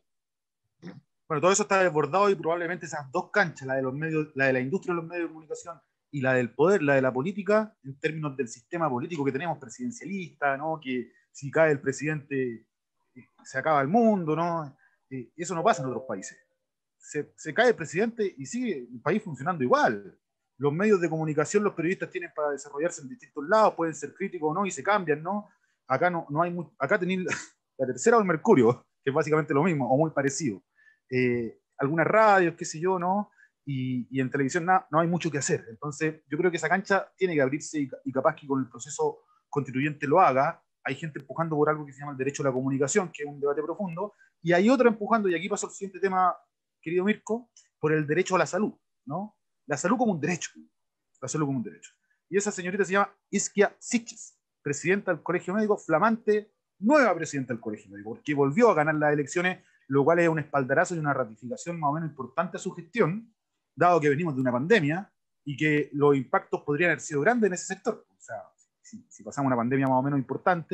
Bueno, todo eso está desbordado y probablemente esas dos canchas, la de los medios, la de la industria de los medios de comunicación y la del poder, la de la política, en términos del sistema político que tenemos presidencialista, ¿no? Que si cae el presidente se acaba el mundo, ¿no? Eh, eso no pasa en otros países. Se, se cae el presidente y sigue el país funcionando igual. Los medios de comunicación, los periodistas tienen para desarrollarse en distintos lados, pueden ser críticos o no y se cambian, ¿no? Acá no, no hay muy, acá tenéis la, la Tercera o el Mercurio, que es básicamente lo mismo o muy parecido. Eh, algunas radios, qué sé yo, ¿no? Y, y en televisión na, no hay mucho que hacer. Entonces, yo creo que esa cancha tiene que abrirse y, y capaz que con el proceso constituyente lo haga. Hay gente empujando por algo que se llama el derecho a la comunicación, que es un debate profundo, y hay otra empujando, y aquí pasó el siguiente tema, querido Mirko, por el derecho a la salud, ¿no? La salud como un derecho. La salud como un derecho. Y esa señorita se llama Isquia Siches, presidenta del Colegio Médico, flamante, nueva presidenta del Colegio Médico, porque volvió a ganar las elecciones, lo cual es un espaldarazo y una ratificación más o menos importante a su gestión, dado que venimos de una pandemia y que los impactos podrían haber sido grandes en ese sector. O sea, si, si pasamos una pandemia más o menos importante,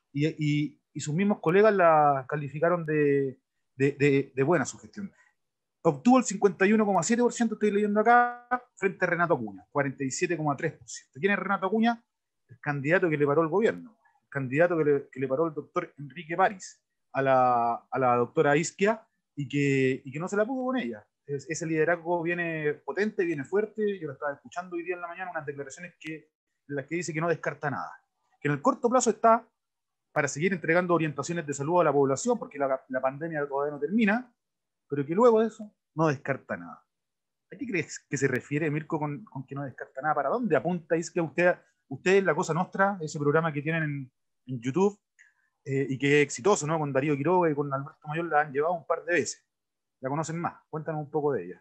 y, y, y sus mismos colegas la calificaron de, de, de, de buena su gestión. Obtuvo el cincuenta y uno coma siete por ciento, estoy leyendo acá, frente a Renato Acuña, cuarenta y siete coma tres por ciento. ¿Quién es Renato Acuña? El candidato que le paró el gobierno, el candidato que le, que le paró el doctor Enrique París a la, a la doctora Isquia y que, y que no se la pudo con ella. Es, ese liderazgo viene potente, viene fuerte. Yo lo estaba escuchando hoy día en la mañana, unas declaraciones que, en las que dice que no descarta nada. Que en el corto plazo está para seguir entregando orientaciones de salud a la población, porque la, la pandemia todavía no termina, pero que luego de eso no descarta nada. ¿A qué crees que se refiere Mirko con, con que no descarta nada? ¿Para dónde apunta? Es que usted, usted La Cosa Nostra, ese programa que tienen en, en YouTube, eh, y que es exitoso, ¿no? Con Darío Quiroga y con Alberto Mayor la han llevado un par de veces. ¿La conocen más? Cuéntanos un poco de ella.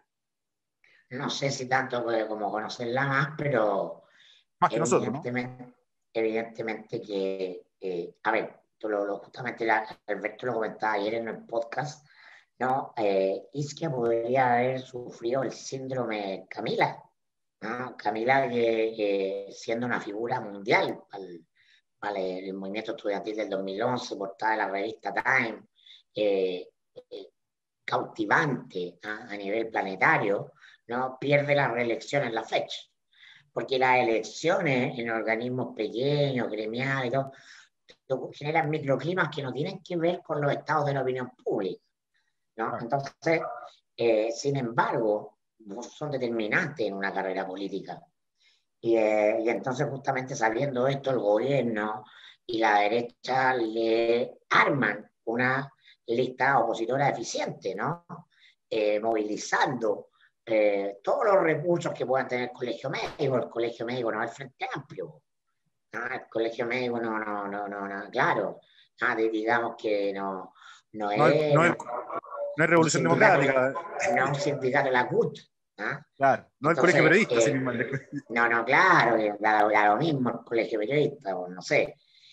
No sé si tanto como conocerla más, pero Más que evidentemente, nosotros, ¿no? evidentemente que, eh, a ver, tú lo, lo, justamente la, Alberto lo comentaba ayer en el podcast, ¿no? Eh, Isquia podría haber sufrido el síndrome Camila, ¿no? Camila que eh, siendo una figura mundial al, vale, el movimiento estudiantil del dos mil once, portada de la revista Time, eh, eh, cautivante, ¿no? A nivel planetario, ¿no? Pierde la reelección en la fecha, porque las elecciones en organismos pequeños, gremiales, todo, generan microclimas que no tienen que ver con los estados de la opinión pública, ¿no? Entonces, eh, sin embargo, son determinantes en una carrera política. Y, eh, y entonces, justamente sabiendo esto, el gobierno y la derecha le arman una lista opositora eficiente, ¿no? Eh, movilizando eh, todos los recursos que puedan tener el colegio médico. El colegio médico no es el Frente Amplio, ¿no? El colegio médico no, no, no, no, no claro, ¿no? Digamos que no, no, No, es, no, no, es, no es Revolución un Democrática. no es un sindicato de la C U T, ¿no? Claro, no el colegio Entonces, periodista, sí eh, mismo. no, no, claro, da, da lo mismo el colegio periodista, o no sé.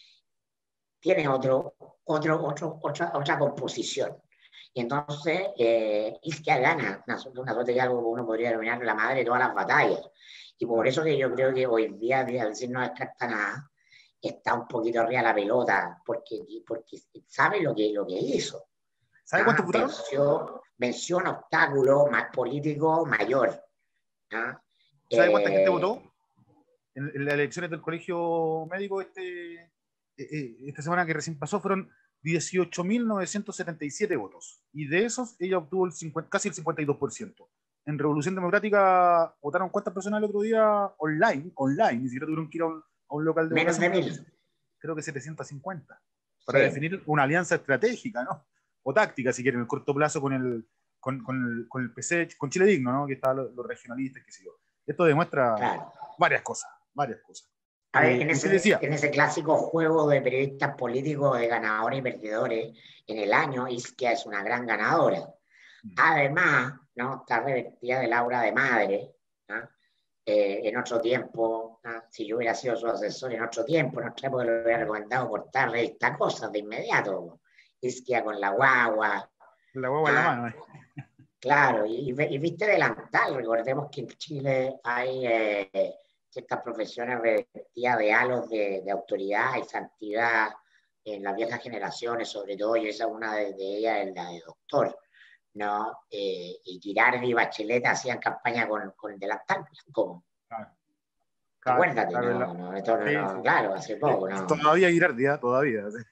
Tiene otro, otro, otro, otra, otra composición. Y entonces, eh, Isquia gana una, una suerte de algo que uno podría denominar la madre de todas las batallas. Y por eso que yo creo que hoy día, al decir no descarta nada, está un poquito arriba la pelota, porque, porque sabe lo que, lo que hizo. ¿Sabe ¿Ah? cuántos votaron? Venció, venció un obstáculo más político mayor. ¿Ah? ¿Sabe cuánta gente Eh, votó en, en las elecciones del colegio médico este, eh, esta semana que recién pasó? Fueron dieciocho mil novecientos setenta y siete votos. Y de esos, ella obtuvo el cincuenta, casi el cincuenta y dos por ciento. En Revolución Democrática votaron cuántas personas el otro día online, online, ni siquiera tuvieron que ir a un, a un local de menos votación, de creo que, mil. creo que setecientos cincuenta, para Sí. definir una alianza estratégica, ¿no? O táctica, si quieren, en el corto plazo con el, con, con el, con el P C, con Chile Digno, ¿no? Que estaban los, los regionalistas, qué sé yo. Esto demuestra Claro. varias cosas, varias cosas. A ver, Eh, en usted ese, decía, en ese clásico juego de periodistas políticos de ganadores y perdedores en el año, Isquia es una gran ganadora. Además, ¿no? Está revestida del aura de madre, ¿no? Eh, en otro tiempo, ¿no? Si yo hubiera sido su asesor en otro tiempo, en otra época le hubiera recomendado cortar revista Cosas de inmediato. Isquia con la guagua. la guagua en la mano. ¿eh? Claro, y, y viste delantal. Recordemos que en Chile hay eh, ciertas profesiones revestidas de halos de, de autoridad y santidad en las viejas generaciones, sobre todo, y esa una de, de ellas es la de doctor, ¿no? Eh, y Girardi y Bachelet hacían campaña con, con el delantal, ¿cómo? Claro, claro, Acuérdate, claro, no, la, no, esto no, sí, no, sí. claro, hace poco, ¿no? Todavía Girardi, ¿eh? Todavía. ¿sí?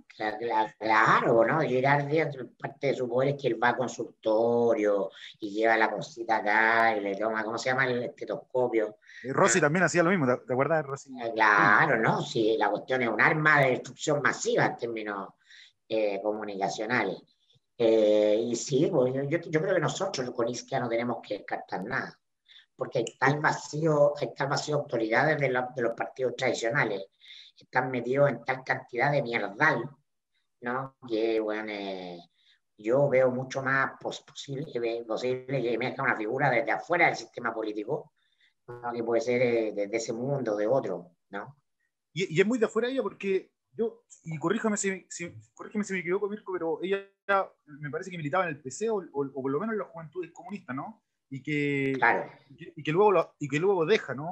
Claro, ¿no? Girardi, parte de su poder es que él va a consultorio y lleva la cosita acá y le toma, ¿cómo se llama? El estetoscopio. Eh, Rossi ¿Ah? también hacía lo mismo, ¿te, te acuerdas de Rossi? Claro, ¿no? Sí, la cuestión es un arma de destrucción masiva en términos eh, comunicacionales. Eh, y sí, pues, yo, yo creo que nosotros con Isquia no tenemos que descartar nada, porque hay tal vacío, hay tal vacío de autoridades de, la, de los partidos tradicionales, están metidos en tal cantidad de mierdal, ¿no? Que, bueno, eh, yo veo mucho más pos posible, posible que emerja una figura desde afuera del sistema político, ¿no? Que puede ser eh, desde ese mundo, de otro, ¿no? Y, y es muy de afuera ella porque yo, y corríjame si, si, corríjame si me equivoco, Mirko, pero ella me parece que militaba en el P C o, o, o por lo menos en las juventudes comunistas, ¿no? Y que, Claro. y que, y que, luego, lo, y que luego deja, ¿no?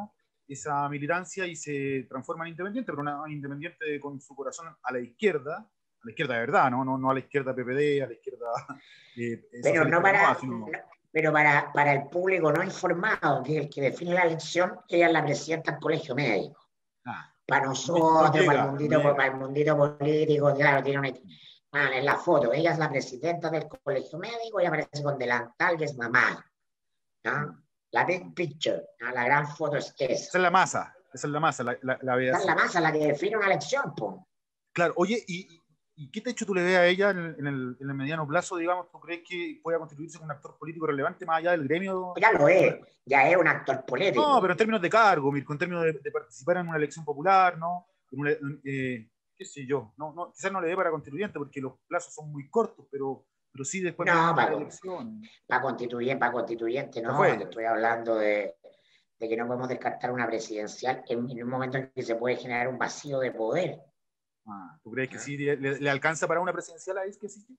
esa militancia y se transforma en independiente, pero una independiente con su corazón a la izquierda, a la izquierda de verdad, no, no, no a la izquierda P P D, a la izquierda eh, Pero no para, renovada, sino... no, pero para, para el público no informado, que es el que define la elección, ella es la presidenta del colegio médico. Ah, Para no nosotros, llega, para, el mundito, no para el mundito político, claro, tiene una... Ah, en la foto, ella es la presidenta del colegio médico y aparece con delantal y es mamá. ¿No? La big picture, ¿no? La gran foto es esa. Esa es la masa, esa es la masa, la, la, la esa es la masa la que define una elección, po. Claro, oye, ¿y, y qué techo tú le ves a ella en el, en, el, en el mediano plazo, digamos? ¿Tú crees que pueda constituirse como un actor político relevante más allá del gremio? Ya lo es, ya es un actor político. No, pero en términos de cargo, Mirko, en términos de, de participar en una elección popular, ¿no? En una, eh, qué sé yo, no, no, quizás no le dé para constituyente porque los plazos son muy cortos, pero, pero sí después no, de para, la elección. Para constituyente, para constituyente, no, te estoy hablando de, de que no podemos descartar una presidencial en, en un momento en que se puede generar un vacío de poder. Ah, ¿tú crees que sí le, le alcanza para una presidencial a que existe?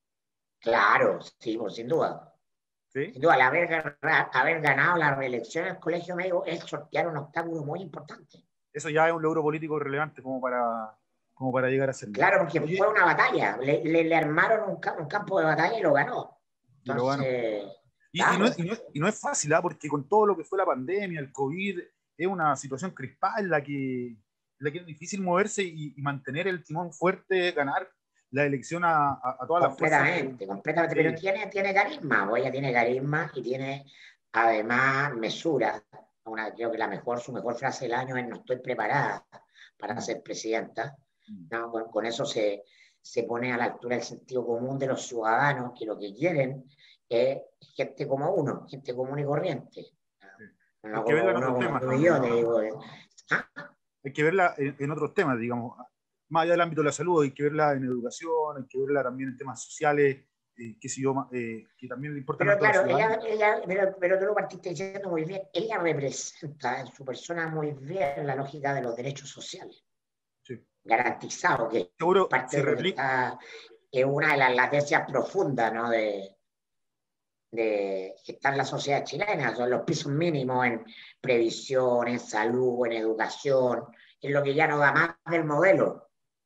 Claro, sí, pues, sin duda. ¿Sí? Sin duda, al haber, haber ganado la reelección en el colegio médico es sortear un obstáculo muy importante. Eso ya es un logro político relevante como para, como para llegar a ser. Claro, porque Oye, fue una batalla. Le, le, le armaron un, un, campo de batalla y lo ganó. Entonces, y, claro. y, no es, y, no es, y no es fácil, ¿eh? Porque con todo lo que fue la pandemia, el COVID, es una situación crispada en la que, en la que es difícil moverse y, y mantener el timón fuerte, ganar la elección a, a, a todas las fuerzas. Completamente, completamente. Pero tiene, tiene carisma, o ella tiene carisma y tiene además mesura. Una, creo que la mejor, su mejor frase del año es: no estoy preparada para ser presidenta. ¿No? Con, con eso se, se pone a la altura del sentido común de los ciudadanos, que lo que quieren es gente como uno, gente común y corriente. No, hay, que verla en otros temas, ¿no? Yo, te digo, ¿ah? Hay que verla en, en otros temas, digamos. Más allá del ámbito de la salud, hay que verla en educación, hay que verla también en temas sociales, eh, qué sé yo, eh, que también le importa. Pero claro, ella, ella, pero, pero tú lo partiste diciendo muy bien, ella representa en su persona muy bien la lógica de los derechos sociales. Sí. Garantizado, que seguro parte de lo que está, es una de las latencias profundas, ¿no? de, de que está en la sociedad chilena, son los pisos mínimos en previsión, en salud, en educación, es lo que ya no da más del modelo.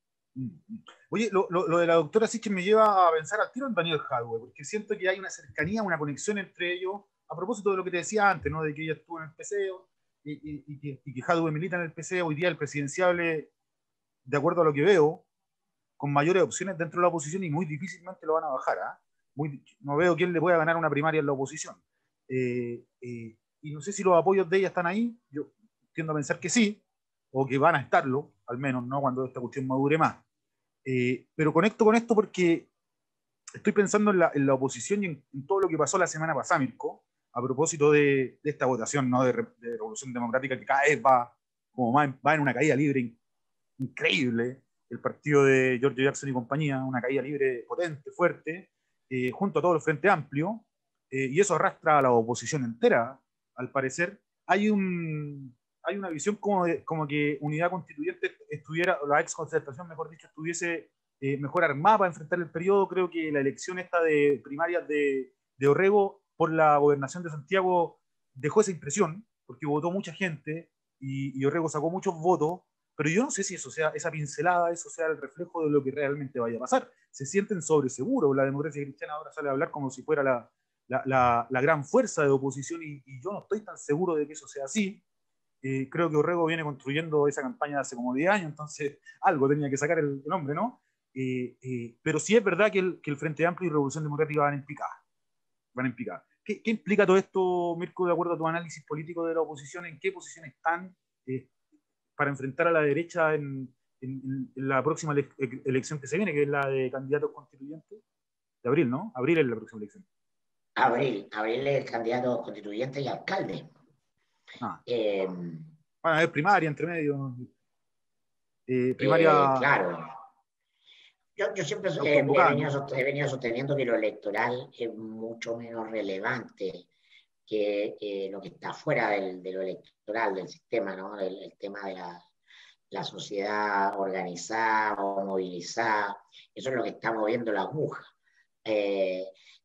Oye, lo, lo, lo de la doctora Sichel me lleva a pensar al tiro en Daniel Jadwe, porque siento que hay una cercanía, una conexión entre ellos, a propósito de lo que te decía antes, ¿no? De que ella estuvo en el P C y, y, y, que, y que Jadwe milita en el P C, hoy día el presidenciable, de acuerdo a lo que veo, con mayores opciones dentro de la oposición y muy difícilmente lo van a bajar, ¿eh? Muy, no veo quién le pueda ganar una primaria en la oposición. Eh, eh, y no sé si los apoyos de ella están ahí, yo tiendo a pensar que sí, o que van a estarlo, al menos, ¿no? Cuando esta cuestión madure más. Eh, pero conecto con esto porque estoy pensando en la, en la oposición y en, en todo lo que pasó la semana pasada, Mirko, a propósito de, de esta votación, ¿no? de, de Revolución Democrática, que cada vez va, como va, en, va en una caída libre increíble. El partido de Giorgio Jackson y compañía, una caída libre potente, fuerte, eh, junto a todo el Frente Amplio, eh, y eso arrastra a la oposición entera, al parecer. Hay un... hay una visión como, de, como que Unidad Constituyente estuviera, la ex concertación, mejor dicho, estuviese eh, mejor armada para enfrentar el periodo. Creo que la elección esta de primarias de, de Orrego por la gobernación de Santiago dejó esa impresión, porque votó mucha gente y, y Orrego sacó muchos votos, pero yo no sé si eso sea, esa pincelada, eso sea el reflejo de lo que realmente vaya a pasar. Se sienten sobreseguros. La democracia cristiana ahora sale a hablar como si fuera la, la, la, la gran fuerza de oposición y, y yo no estoy tan seguro de que eso sea así. Eh, creo que Orrego viene construyendo esa campaña hace como diez años, entonces algo tenía que sacar el, el hombre, ¿no? Eh, eh, pero sí es verdad que el, que el Frente Amplio y Revolución Democrática van en picada. Van en picada. ¿Qué, ¿Qué implica todo esto, Mirko, de acuerdo a tu análisis político de la oposición? ¿En qué posición están eh, para enfrentar a la derecha en, en, en la próxima ele elección que se viene, que es la de candidatos constituyentes? De abril, ¿no? Abril es la próxima elección. Abril, abril es candidato constituyente y alcalde. Ah. Eh, bueno, es primaria, entre medio. Eh, primaria. Eh, claro. Yo, yo siempre eh, he, venido, he venido sosteniendo que lo electoral es mucho menos relevante que eh, lo que está fuera del, de lo electoral, del sistema, ¿no? El, el tema de la, la sociedad organizada o movilizada. Eso es lo que está moviendo la aguja. Eh,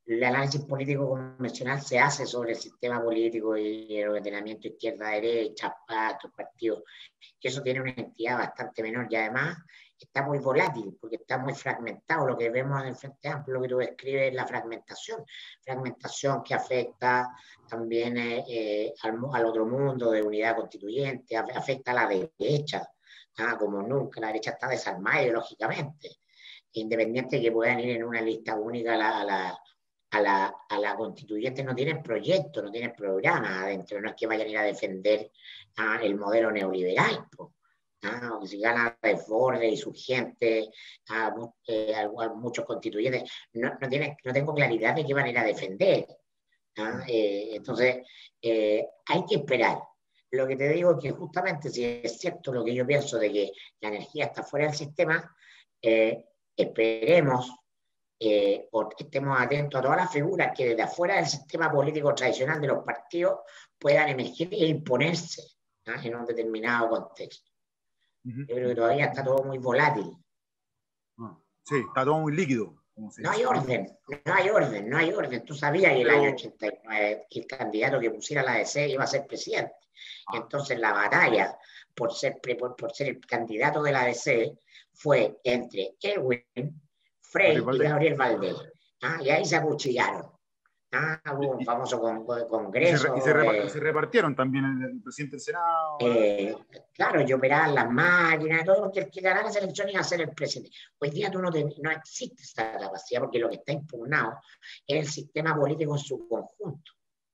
el análisis político convencional se hace sobre el sistema político y el ordenamiento izquierda-derecha, pactos, partidos, que eso tiene una entidad bastante menor y además está muy volátil porque está muy fragmentado. Lo que vemos en el Frente Amplio, lo que tú describes, es la fragmentación, fragmentación que afecta también eh, eh, al, al otro mundo de unidad constituyente, afecta a la derecha, ¿ah? Como nunca, la derecha está desarmada ideológicamente, independiente de que puedan ir en una lista única a la, a la A la, a la constituyente, no tienen proyecto, no tienen programa adentro, no es que vayan a ir a defender ah, el modelo neoliberal, pues. Ah, o que si gana Desbordes y su gente, ah, eh, a, a muchos constituyentes, no, no, tienen, no tengo claridad de qué van a ir a defender. Ah, eh, entonces, eh, hay que esperar. Lo que te digo es que justamente si es cierto lo que yo pienso de que la energía está fuera del sistema, eh, esperemos Eh, o estemos atentos a todas las figuras que desde afuera del sistema político tradicional de los partidos puedan emerger e imponerse, ¿no? En un determinado contexto. Uh-huh. Yo creo que todavía está todo muy volátil. Ah, sí, está todo muy líquido. No hay orden, no hay orden, no hay orden. Tú sabías que el Pero... año ochenta y nueve que el candidato que pusiera la A D C iba a ser presidente. Ah. Entonces la batalla por ser, por, por ser el candidato de la A D C fue entre Erwin Frey y Gabriel Valdés. ¿Ah? Y ahí se acuchillaron. ¿Ah? Hubo un famoso con, con, congreso. Y se, y, se repart, y se repartieron también el, el presidente del Senado. Eh, claro, y operaban las máquinas, todo, porque el que ganara la elección iba a ser el presidente. Hoy día tú no, te, no existe esta capacidad porque lo que está impugnado es el sistema político en su conjunto.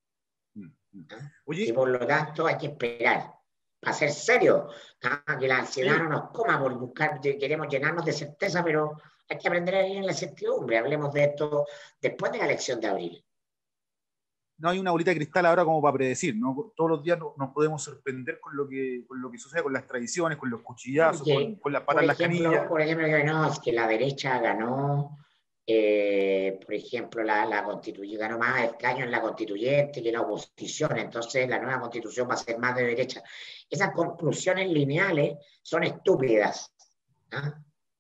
¿Ah? Oye, y por lo tanto hay que esperar. Para ser serio, ¿ah? Que la ansiedad sí. no nos coma por buscar, queremos llenarnos de certeza, pero hay que aprender a vivir en la incertidumbre. Hablemos de esto después de la elección de abril. No hay una bolita de cristal ahora como para predecir, ¿no? Todos los días nos podemos sorprender con lo que, con lo que sucede con las tradiciones, con los cuchillazos, Porque, con, con las patas en las canillas. Por ejemplo, no, es que la derecha ganó, eh, por ejemplo, la, la constituyente, ganó más escaños en la constituyente que la oposición, entonces la nueva constitución va a ser más de derecha. Esas conclusiones lineales son estúpidas, ¿no?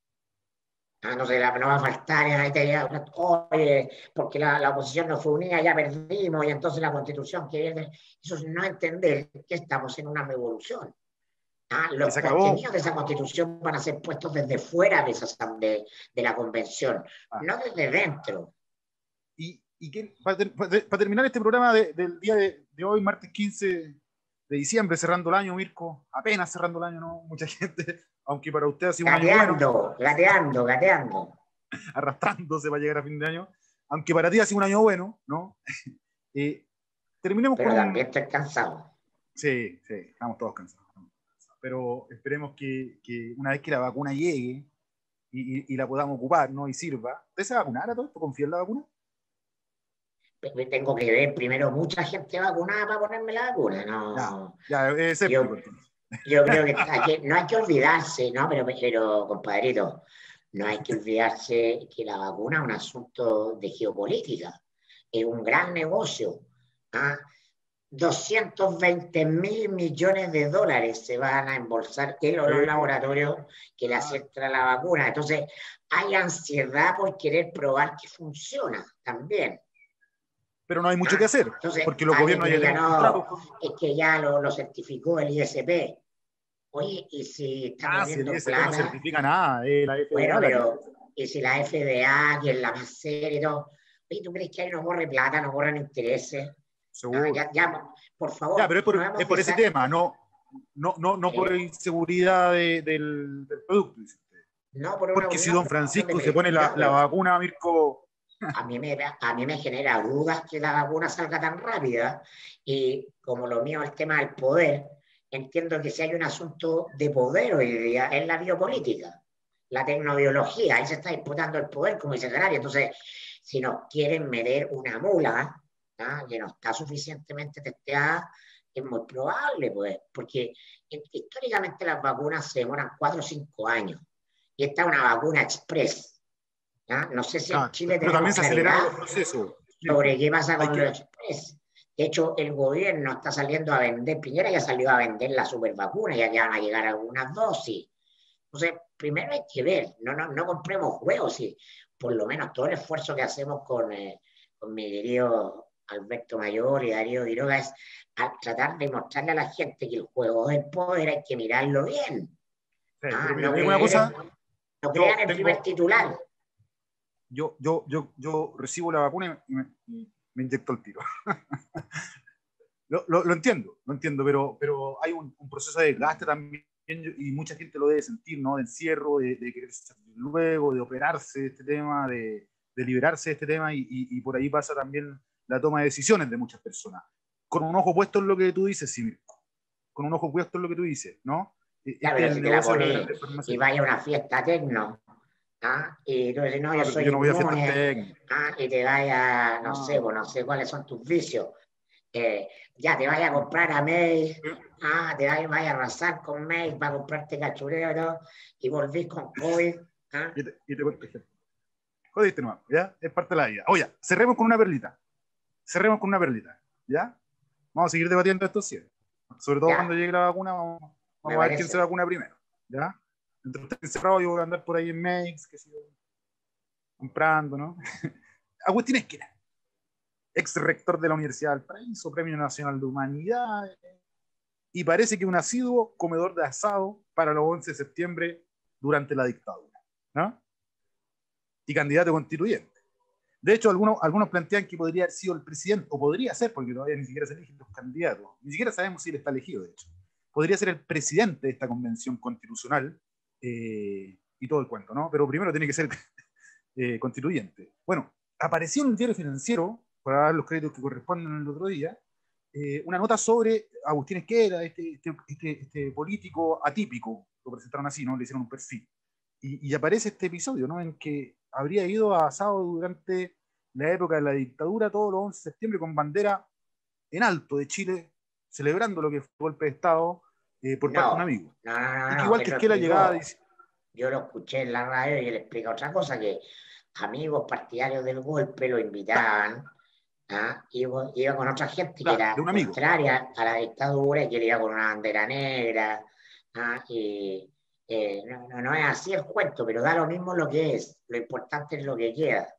Ah, no sé, la, no va a faltar, oye, porque la, la oposición no fue unida, ya perdimos, y entonces la constitución que viene, eso es no entender que estamos en una revolución. Ah, los contenidos de esa constitución van a ser puestos desde fuera de, esa, de, de la convención, ah. no desde dentro. Y, y que, para, ter, para, para terminar este programa de, del día de, de hoy, martes quince de diciembre, cerrando el año, Mirko, apenas cerrando el año, ¿no? Mucha gente, aunque para usted ha sido un gateando, año bueno. Gateando, gateando. Arrastrándose para llegar a fin de año. Aunque para ti ha sido un año bueno, ¿no? eh, terminemos Pero con... Pero también estoy cansado. Sí, sí, estamos todos cansados. Pero esperemos que, que una vez que la vacuna llegue y, y, y la podamos ocupar, ¿no? Y sirva. ¿Usted se va a vacunar a todo esto? ¿Confía en la vacuna? Tengo que ver primero mucha gente vacunada para ponerme la vacuna, no. Ya, ya es yo, yo creo que, hay que no hay que olvidarse, ¿no? Pero, pero, compadrito, no hay que olvidarse que la vacuna es un asunto de geopolítica, es un gran negocio. ¿Ah? doscientos veinte mil millones de dólares se van a embolsar en los laboratorios que le aceptan la vacuna. Entonces, hay ansiedad por querer probar que funciona también. Pero no hay mucho ah, que hacer, entonces, porque los gobiernos ya no, es que ya lo, lo certificó el I S P. Oye, y si estamos ah, viendo si el I S P plata, no certifica nada, eh, la F D A. Bueno, pero, y si la F D A, que es la más seria y todo, oye, ¿tú crees que ahí no corre plata, no corren intereses? Seguro. Ah, ya, ya, por favor. Ya, pero es por, no es por ese tema, no, no, no, no eh, por inseguridad de, del, del producto. Dice usted. No, por una Porque si don Francisco se pone la, la vacuna, Mirko... A mí, me, a mí me genera dudas que la vacuna salga tan rápida y como lo mío el tema del poder, entiendo que si hay un asunto de poder hoy día es la biopolítica, la tecnobiología, ahí se está disputando el poder como dice Canario. Entonces, si nos quieren meter una mula, ¿no? Que no está suficientemente testeada, es muy probable, pues, porque históricamente las vacunas se demoran cuatro o cinco años y esta es una vacuna express. ¿Ah? No sé si en ah, Chile pero también se aceleran los procesos sobre qué pasa con los express. De hecho, el gobierno está saliendo a vender, Piñera ya salió a vender la supervacuna, ya que van a llegar algunas dosis. Entonces, primero hay que ver, no, no, no compremos juegos y por lo menos todo el esfuerzo que hacemos con, eh, con mi querido Alberto Mayor y Darío Quiroga es a tratar de mostrarle a la gente que el juego del poder hay que mirarlo bien. Sí, Ah, pero mira, no te digo una cosa, crean, no yo crean el tengo, primer titular. yo, yo, yo, yo recibo la vacuna y me, y me inyecto el tiro. lo, lo, lo entiendo, lo entiendo, pero, pero hay un, un proceso de desgaste también y mucha gente lo debe sentir, ¿no? De encierro, de, de querer salir luego, de operarse de este tema, de, de liberarse de este tema y, y, y por ahí pasa también la toma de decisiones de muchas personas. Con un ojo puesto en lo que tú dices, sí, Mirko. Con un ojo puesto en lo que tú dices, ¿no? Este Ya, es pero el si te la negocio de las pones grandes y farmacéuticas. vaya a una fiesta tecno, ¿ah? Y tú dices, no, yo Ah, pero soy yo no voy a fiestas inmune, técnicas. ¿ah? Y te vaya, no sé, Ah, pues no sé cuáles son tus vicios. Eh, ya te vaya a comprar a May, ah, te vaya, vaya a arrasar con May para comprarte cachureo, ¿no? Y volvís con COVID. ¿Ah? y te, y te contagias. Jodiste nomás, ¿ya? Es parte de la vida. Oye, cerremos con una perlita. Cerremos con una perlita, ¿ya? Vamos a seguir debatiendo estos cierres. Sobre todo cuando Ya, llegue la vacuna, vamos, me vamos a ver quién se parece. vacuna primero, ¿ya? Entonces, estoy encerrado, yo voy a andar por ahí en Makes, que sigo comprando, ¿no? Agustín Esquina, ex rector de la Universidad del Paraíso, Premio Nacional de Humanidades, y parece que un asiduo comedor de asado para los once de septiembre durante la dictadura, ¿no? Y candidato constituyente. De hecho, algunos, algunos plantean que podría haber sido el presidente, o podría ser, porque todavía ni siquiera se eligen los candidatos, ni siquiera sabemos si él está elegido, de hecho. Podría ser el presidente de esta convención constitucional eh, y todo el cuento, ¿no? Pero primero tiene que ser eh, constituyente. Bueno, apareció en un diario financiero, para dar los créditos que corresponden el otro día, eh, una nota sobre Agustín Esquera, este, este, este, este político atípico, lo presentaron así, ¿no? Le hicieron un perfil. Y, y aparece este episodio, ¿no? En que habría ido a asado durante la época de la dictadura, todos los once de septiembre, con bandera en alto de Chile, celebrando lo que fue el golpe de Estado eh, por parte de un No, amigo. no, no, no, Y que no, igual él que lo es que la llegada explicó. dice, Yo lo escuché en la radio y él explica otra cosa, que amigos partidarios del golpe lo invitaban, ¿ah? Iba, iba con otra gente que claro, era de un amigo. contraria a la dictadura y que él iba con una bandera negra, ¿ah? Y eh, no, no, no es así el cuento, pero da lo mismo lo que es, lo importante es lo que queda.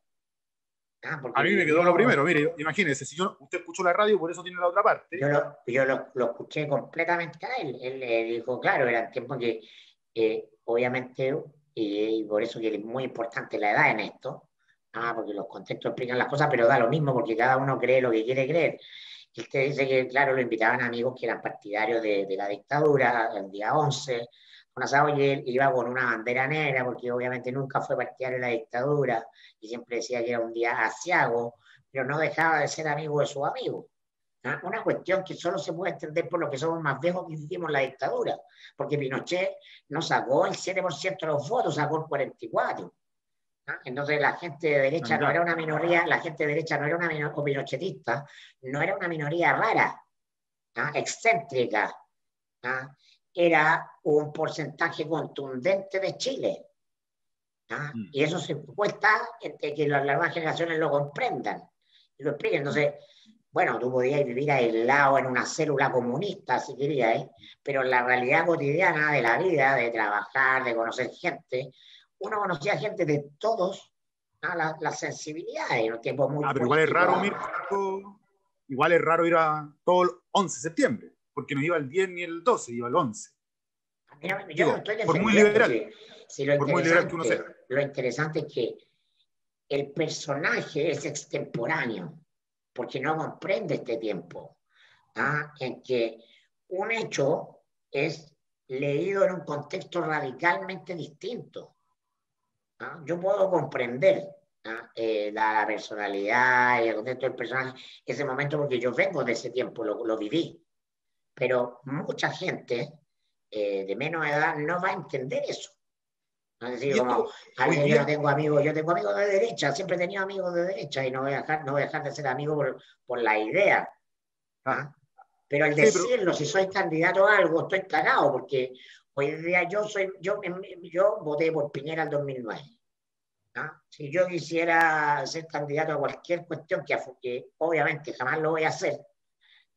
¿Ah? A Porque mí me quedó lo vivió, primero, mire, imagínese, si yo, usted escuchó la radio, por eso tiene la otra yo parte. lo, yo lo, lo escuché completamente a él. Él le dijo, claro, eran tiempos que eh, obviamente, y, y por eso que es muy importante la edad en esto, ah, porque los contextos explican las cosas, pero da lo mismo porque cada uno cree lo que quiere creer. Y usted dice que, claro, lo invitaban amigos que eran partidarios de, de la dictadura el día once, con asado, y él iba con una bandera negra porque obviamente nunca fue partidario de la dictadura y siempre decía que era un día asiago, pero no dejaba de ser amigo de sus amigos. ¿Ah? Una cuestión que solo se puede entender por lo que somos más viejos que vivimos la dictadura, porque Pinochet no sacó el siete por ciento de los votos, sacó el cuarenta y cuatro por ciento. ¿Ah? Entonces la gente de derecha no era una minoría, la gente de derecha no era una minoría, o pinochetista, no era una minoría rara, ¿ah? Excéntrica, ¿ah? Era un porcentaje contundente de Chile. ¿Ah? Mm. Y eso se cuesta de que las nuevas generaciones lo comprendan y lo expliquen. Entonces, bueno, tú podías vivir aislado en una célula comunista, si querías, ¿eh? Pero en la realidad cotidiana de la vida, de trabajar, de conocer gente, uno conocía gente de todos, ¿no? las, las sensibilidades, en un tiempo muy Ah, pero igual es político. raro, Mirko, igual es raro ir a todo el once de septiembre, porque no iba el diez ni el doce, iba el once. Mira, yo Digo, no estoy por muy liberal, si, si lo por muy liberal que uno sea. Lo interesante es que el personaje es extemporáneo, porque no comprende este tiempo, ¿ah? En que un hecho es leído en un contexto radicalmente distinto. ¿Ah? Yo puedo comprender, ¿ah? eh, la, la personalidad y el contexto del personaje, ese momento, porque yo vengo de ese tiempo, lo, lo viví, pero mucha gente eh, de menos edad no va a entender eso. Es decir, como alguien, yo no tengo amigos, yo tengo amigos de derecha, siempre he tenido amigos de derecha y no voy a dejar, no voy a dejar de ser amigo por, por la idea. ¿Ah? Pero al decirlo, sí, pero... si soy candidato a algo, estoy cagado, porque hoy día yo soy, yo, yo voté por Piñera en dos mil nueve. ¿Ah? Si yo quisiera ser candidato a cualquier cuestión, que, que obviamente jamás lo voy a hacer,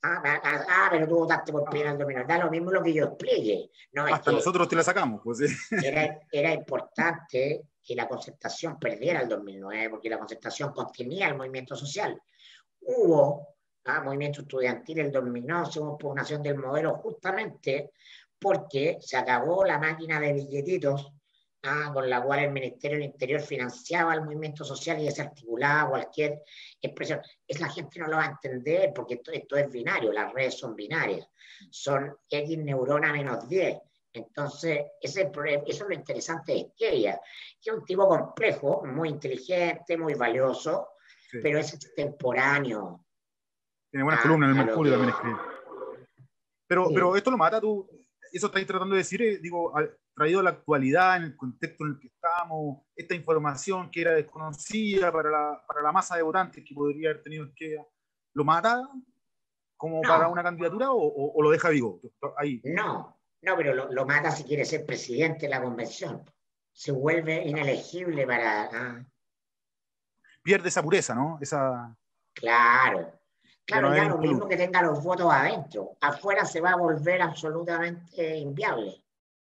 Ah, ah, ah, pero tú votaste por Piñera en el dos mil nueve. Da lo mismo lo que yo explique. No, es Hasta que nosotros te la sacamos, pues. ¿Sí? era, era importante que la Concertación perdiera el dos mil nueve, porque la Concertación contenía el movimiento social. Hubo ah, movimiento estudiantil en el dos mil nueve, hubo impugnación del modelo justamente porque se acabó la máquina de billetitos ah, con la cual el Ministerio del Interior financiaba el movimiento social y desarticulaba cualquier expresión. Es, la gente no lo va a entender porque esto, esto es binario, las redes son binarias, son X neurona menos diez. Entonces, ese, eso es lo interesante de Esquella, que es un tipo complejo, muy inteligente, muy valioso, sí. Pero es extemporáneo. Tiene buenas ah, columnas en el Mercurio que... también escribe. Pero, sí. pero esto lo mata tú, eso estáis tratando de decir, eh, digo, traído a la actualidad, en el contexto en el que estamos, esta información que era desconocida para la, para la masa de votantes que podría haber tenido Esquella, ¿lo mata como no. para una candidatura o, o, o lo deja vivo? Ahí. No, no, pero lo, lo mata si quiere ser presidente de la convención. Se vuelve inelegible para... Ah. Pierde esa pureza, ¿no? Esa... Claro. Claro, no ya lo mismo que tenga los votos adentro. Afuera se va a volver absolutamente inviable.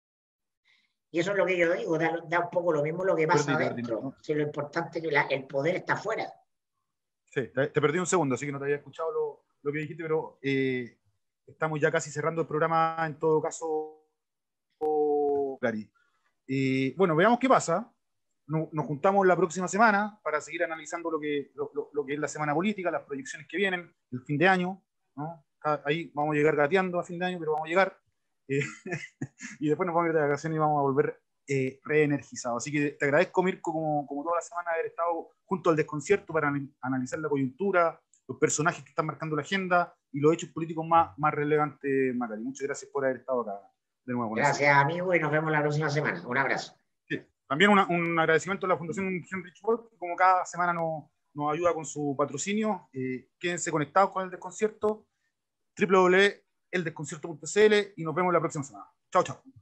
Y eso es lo que yo digo, da, da un poco lo mismo lo que pasa perdí, adentro. Perdí, ¿no? Si lo importante es que la, el poder está afuera. Sí, te, te perdí un segundo, así que no te había escuchado lo, lo que dijiste, pero eh, estamos ya casi cerrando el programa en todo caso, Gary. Eh, bueno, veamos qué pasa. Nos, nos juntamos la próxima semana para seguir analizando lo que, lo, lo, lo que es la semana política, las proyecciones que vienen, el fin de año, ¿no? Ahí vamos a llegar gateando a fin de año, pero vamos a llegar. Eh, y después nos vamos a ir de vacaciones y vamos a volver eh, reenergizados. Así que te agradezco, Mirko, como, como toda la semana, haber estado junto al desconcierto para analizar la coyuntura, los personajes que están marcando la agenda y los hechos políticos más, más relevantes, Macari. Muchas gracias por haber estado acá de nuevo. Gracias, amigo, y nos vemos la próxima semana. Un abrazo. Sí. También una, un agradecimiento a la Fundación Heinrich Böll, que como cada semana nos, nos ayuda con su patrocinio. Eh, quédense conectados con el desconcierto. doble u doble u doble u punto el desconcierto punto c l y nos vemos la próxima semana. Chao, chao.